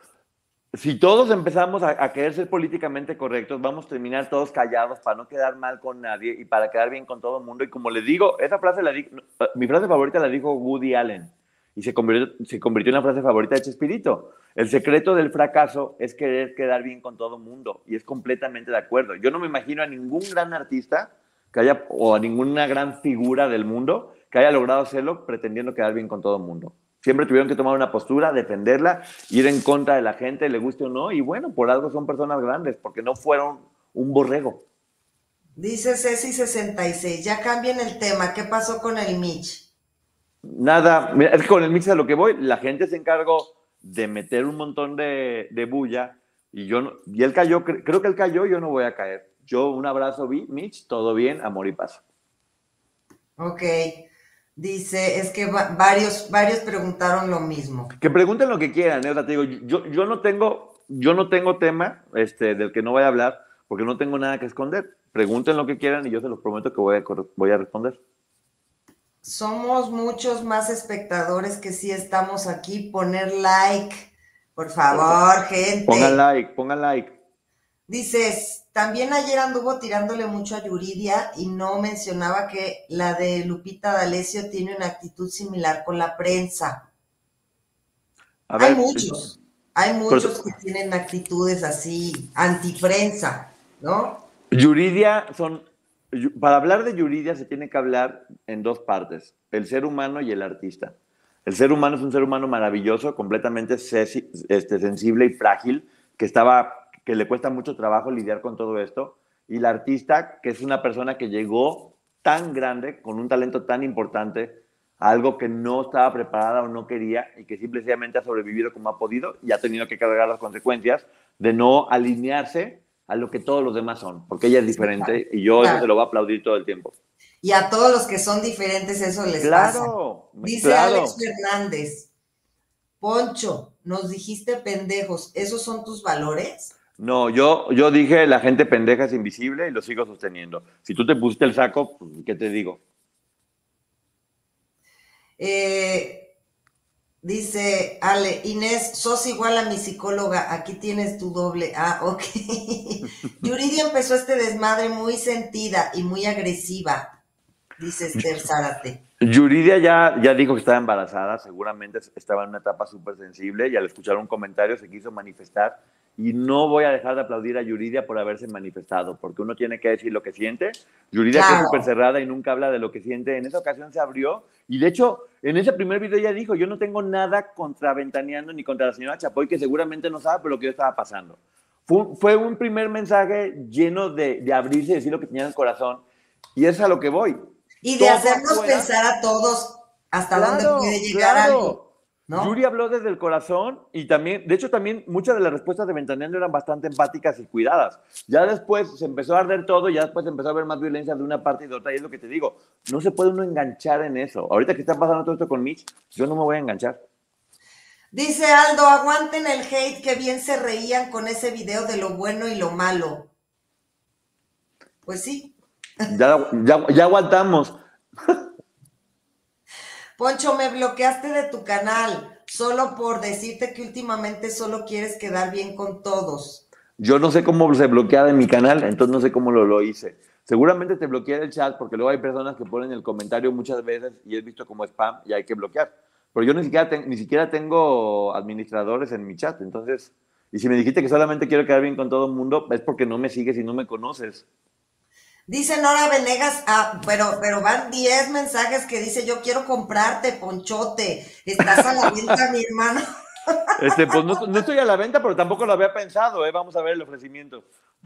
Si todos empezamos a, a querer ser políticamente correctos, vamos a terminar todos callados para no quedar mal con nadie y para quedar bien con todo el mundo. Y como les digo, esa frase la di, mi frase favorita la dijo Woody Allen y se convirtió, se convirtió en la frase favorita de Chespirito. El secreto del fracaso es querer quedar bien con todo el mundo, y es completamente de acuerdo. Yo no me imagino a ningún gran artista que haya, o a ninguna gran figura del mundo que haya logrado hacerlo pretendiendo quedar bien con todo el mundo. Siempre tuvieron que tomar una postura, defenderla, ir en contra de la gente, le guste o no, y bueno, por algo son personas grandes, porque no fueron un borrego. Dice Ceci sesenta y seis, ya cambien el tema, ¿qué pasó con el Mitch? Nada, mira, es que con el Mitch a lo que voy, la gente se encargó de meter un montón de, de bulla, y, yo no, y él cayó, creo que él cayó, yo no voy a caer. Yo un abrazo, Mitch, todo bien, amor y paz. Ok. Dice, es que va, varios, varios preguntaron lo mismo. Que pregunten lo que quieran, ¿eh? O sea, te digo, yo, yo no tengo, yo no tengo tema este, del que no voy a hablar, porque no tengo nada que esconder. Pregunten lo que quieran y yo se los prometo que voy a, voy a responder. Somos muchos más espectadores que sí estamos aquí. Poner like, por favor, gente. Pongan like, pongan like. Dices, también ayer anduvo tirándole mucho a Yuridia y no mencionaba que la de Lupita D'Alessio tiene una actitud similar con la prensa. A ver, hay muchos, hay muchos pero, que tienen actitudes así, antiprensa, ¿no? Yuridia son, para hablar de Yuridia se tiene que hablar en dos partes, el ser humano y el artista. El ser humano es un ser humano maravilloso, completamente este, sensible y frágil, que estaba... que le cuesta mucho trabajo lidiar con todo esto, y la artista, que es una persona que llegó tan grande, con un talento tan importante, a algo que no estaba preparada o no quería, y que simplemente ha sobrevivido como ha podido, y ha tenido que cargar las consecuencias de no alinearse a lo que todos los demás son, porque ella es diferente, sí, y yo claro. Eso se lo voy a aplaudir todo el tiempo. Y a todos los que son diferentes eso les claro, pasa. Dice claro. Alex Fernández, Poncho, nos dijiste pendejos, ¿esos son tus valores? No, yo, yo dije la gente pendeja es invisible y lo sigo sosteniendo. Si tú te pusiste el saco, pues, ¿qué te digo? Eh, dice Ale, Inés, sos igual a mi psicóloga, aquí tienes tu doble. Ah, ok. Yuridia empezó este desmadre muy sentida y muy agresiva, dice Esther Zárate. Yuridia ya, ya dijo que estaba embarazada, seguramente estaba en una etapa súper sensible, y al escuchar un comentario se quiso manifestar. Y no voy a dejar de aplaudir a Yuridia por haberse manifestado, porque uno tiene que decir lo que siente. Yuridia, claro, que es súper cerrada y nunca habla de lo que siente, en esa ocasión se abrió. Y de hecho, en ese primer video ella dijo, yo no tengo nada contra Ventaneando ni contra la señora Chapoy, que seguramente no sabe por lo que yo estaba pasando. Fue, fue un primer mensaje lleno de, de abrirse y decir lo que tenía en el corazón. Y es a lo que voy. Y de Todo hacernos afuera, pensar a todos hasta claro, dónde puede llegar claro. algo. ¿no? Yuri habló desde el corazón y también, de hecho también muchas de las respuestas de Ventaneando eran bastante empáticas y cuidadas. Ya después se empezó a arder todo, ya después se empezó a ver más violencia de una parte y de otra, y es lo que te digo, no se puede uno enganchar en eso. Ahorita que está pasando todo esto con Mitch, yo no me voy a enganchar. Dice Aldo, aguanten el hate, que bien se reían con ese video de lo bueno y lo malo. Pues sí. Ya, ya, ya aguantamos. Poncho, me bloqueaste de tu canal solo por decirte que últimamente solo quieres quedar bien con todos. Yo no sé cómo se bloquea de mi canal, entonces no sé cómo lo, lo hice. Seguramente te bloqueé el chat porque luego hay personas que ponen el comentario muchas veces y es visto como spam y hay que bloquear. Pero yo ni siquiera, te, ni siquiera tengo administradores en mi chat, entonces... Y si me dijiste que solamente quiero quedar bien con todo el mundo, es porque no me sigues y no me conoces. Dice Nora Venegas, ah, pero, pero van diez mensajes que dice, yo quiero comprarte, Ponchote, estás a la venta, mi hermano. Este, pues no, no estoy a la venta, pero tampoco lo había pensado, ¿eh? Vamos a ver el ofrecimiento.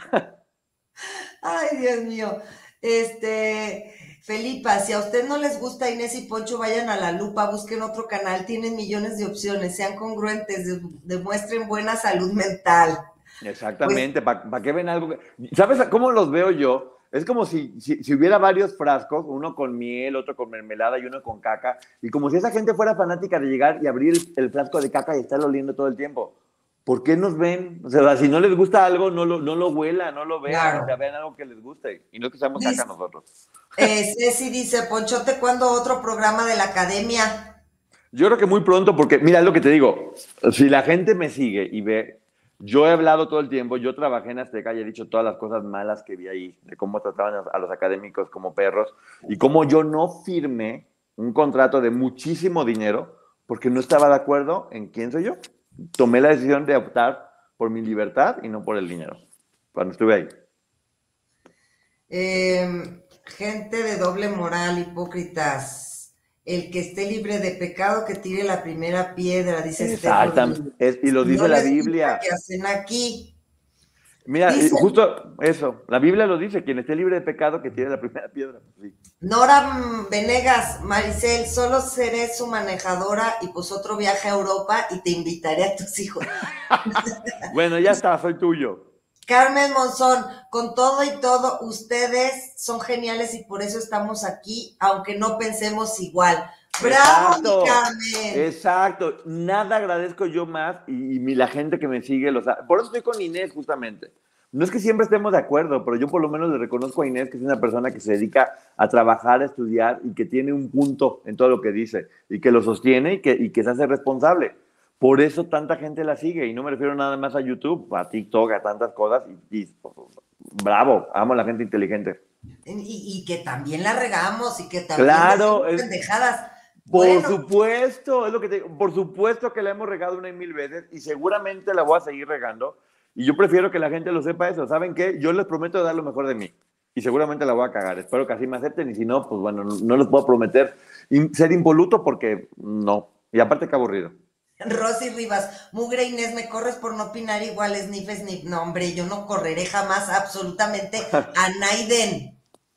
Ay, Dios mío. Este, Felipa, si a usted no les gusta Inés y Poncho, vayan a La Lupa, busquen otro canal, tienen millones de opciones, sean congruentes, de, demuestren buena salud mental. Exactamente, pues, ¿para pa qué ven algo? Que... ¿Sabes cómo los veo yo? Es como si, si, si hubiera varios frascos, uno con miel, otro con mermelada y uno con caca, y como si esa gente fuera fanática de llegar y abrir el, el frasco de caca y estarlo oliendo todo el tiempo. ¿Por qué nos ven? O sea, si no les gusta algo, no lo, no lo huelan, no lo vean, claro. O sea, vean algo que les guste, y no que seamos caca nosotros. Eh, Ceci dice, Ponchote, ¿cuándo otro programa de la academia? Yo creo que muy pronto, porque mira, es lo que te digo, si la gente me sigue y ve... Yo he hablado todo el tiempo, yo trabajé en Azteca y he dicho todas las cosas malas que vi ahí, de cómo trataban a los académicos como perros, y cómo yo no firmé un contrato de muchísimo dinero porque no estaba de acuerdo en quién soy yo. Tomé la decisión de optar por mi libertad y no por el dinero, cuando estuve ahí. Eh, gente de doble moral, hipócritas. El que esté libre de pecado, que tire la primera piedra, dice Exactamente, es, y lo dice no la Biblia. ¿Qué hacen aquí? Mira, dice, justo eso, la Biblia lo dice, quien esté libre de pecado, que tire la primera piedra. Sí. Nora Venegas, Maricel, solo seré su manejadora y pues otro viaje a Europa y te invitaré a tus hijos. Bueno, ya está, soy tuyo. Carmen Monzón, con todo y todo, ustedes son geniales y por eso estamos aquí, aunque no pensemos igual. ¡Bravo, exacto, mi Carmen! Exacto, nada agradezco yo más y, y la gente que me sigue, los, por eso estoy con Inés justamente. No es que siempre estemos de acuerdo, pero yo por lo menos le reconozco a Inés que es una persona que se dedica a trabajar, a estudiar y que tiene un punto en todo lo que dice y que lo sostiene y que, y que se hace responsable. Por eso tanta gente la sigue, y no me refiero nada más a YouTube, a TikTok, a tantas cosas, y, y bravo, amo a la gente inteligente. Y, y que también la regamos, y que también claro, es, pendejadas. Por bueno. supuesto, es lo que te digo, por supuesto que la hemos regado una y mil veces, y seguramente la voy a seguir regando, y yo prefiero que la gente lo sepa eso. ¿Saben qué? Yo les prometo dar lo mejor de mí, y seguramente la voy a cagar. Espero que así me acepten, y si no, pues bueno, no, no les puedo prometer ser impoluto porque no, y aparte que aburrido. Rosy Rivas, mugre Inés, me corres por no opinar igual, sniff, sniff. No, hombre, yo no correré jamás absolutamente a Naiden.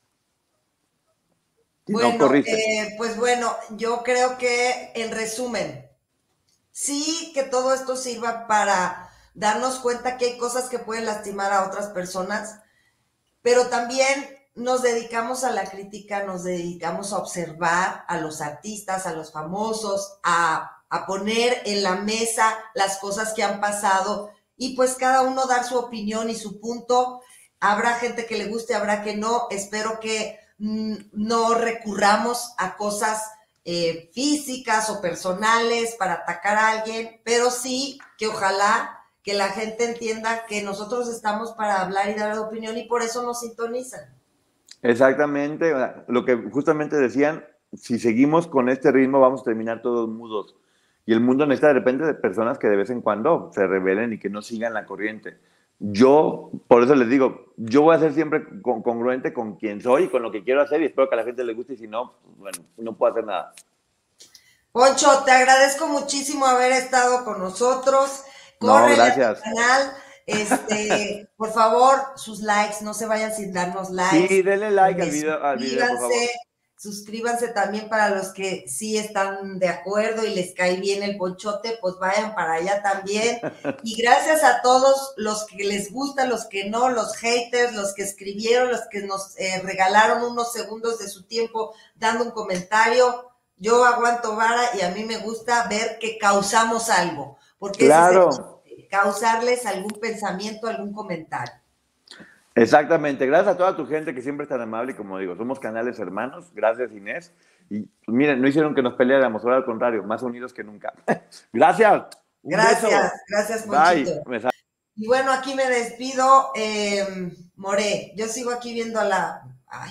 Bueno, no eh, pues bueno, yo creo que en resumen, sí que todo esto sirva para darnos cuenta que hay cosas que pueden lastimar a otras personas, pero también nos dedicamos a la crítica, nos dedicamos a observar a los artistas, a los famosos, a a poner en la mesa las cosas que han pasado y pues cada uno dar su opinión y su punto. Habrá gente que le guste, habrá que no. Espero que mmm, no recurramos a cosas eh, físicas o personales para atacar a alguien, pero sí que ojalá que la gente entienda que nosotros estamos para hablar y dar opinión y por eso nos sintonizan. Exactamente, lo que justamente decían, si seguimos con este ritmo vamos a terminar todos mudos. Y el mundo necesita de repente de personas que de vez en cuando se rebelen y que no sigan la corriente. Yo, por eso les digo, yo voy a ser siempre con, congruente con quien soy y con lo que quiero hacer y espero que a la gente le guste y si no, bueno, no puedo hacer nada. Poncho, te agradezco muchísimo haber estado con nosotros. Corre no, gracias. al canal. Este, por favor, sus likes, no se vayan sin darnos likes. Sí, denle like al video, al video, por favor. Suscríbanse también para los que sí están de acuerdo y les cae bien el ponchote, pues vayan para allá también. Y gracias a todos los que les gusta, los que no, los haters, los que escribieron, los que nos eh, regalaron unos segundos de su tiempo dando un comentario. Yo aguanto vara y a mí me gusta ver que causamos algo, porque claro. ese es el, causarles algún pensamiento, algún comentario. Exactamente, gracias a toda tu gente que siempre es tan amable y como digo, somos canales hermanos, gracias Inés, y pues, miren, no hicieron que nos peleáramos, ahora al contrario, más unidos que nunca. Gracias. Un gracias, beso. gracias Ponchito. Bye. Y bueno, aquí me despido, eh, More, yo sigo aquí viendo a la... Ay,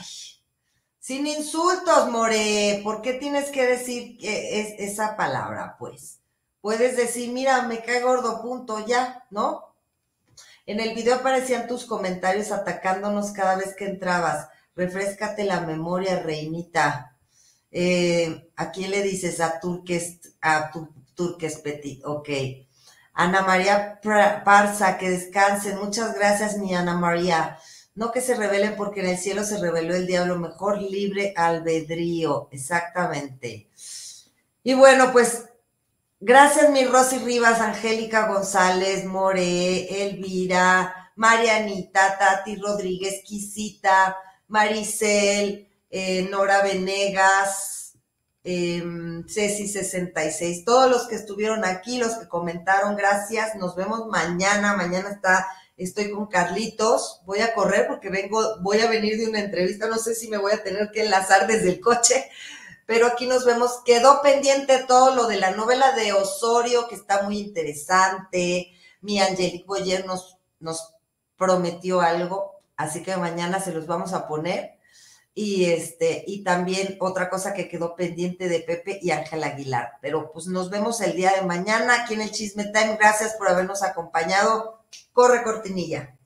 sin insultos, More, ¿por qué tienes que decir que es esa palabra, pues? Puedes decir, mira, me cae gordo, punto, ya, ¿no? En el video aparecían tus comentarios atacándonos cada vez que entrabas. Refréscate la memoria, reinita. Eh, ¿A quién le dices? A Turques, a tu, Turques Petit, ok. Ana María Parza, que descansen. Muchas gracias, mi Ana María. No que se rebelen porque en el cielo se rebeló el diablo. Mejor libre albedrío. Exactamente. Y bueno, pues... Gracias, mi Rosy Rivas, Angélica González, More, Elvira, Marianita, Tati Rodríguez, Quisita, Maricel, eh, Nora Venegas, eh, Ceci sesenta y seis, todos los que estuvieron aquí, los que comentaron, gracias. Nos vemos mañana. Mañana está, estoy con Carlitos. Voy a correr porque vengo, voy a venir de una entrevista. No sé si me voy a tener que enlazar desde el coche. Pero aquí nos vemos. Quedó pendiente todo lo de la novela de Osorio, que está muy interesante. Mi Angelique Boyer nos, nos prometió algo, así que mañana se los vamos a poner. Y este, y también otra cosa que quedó pendiente de Pepe y Ángel Aguilar. Pero pues nos vemos el día de mañana aquí en el Chisme Time. Gracias por habernos acompañado. Corre, cortinilla.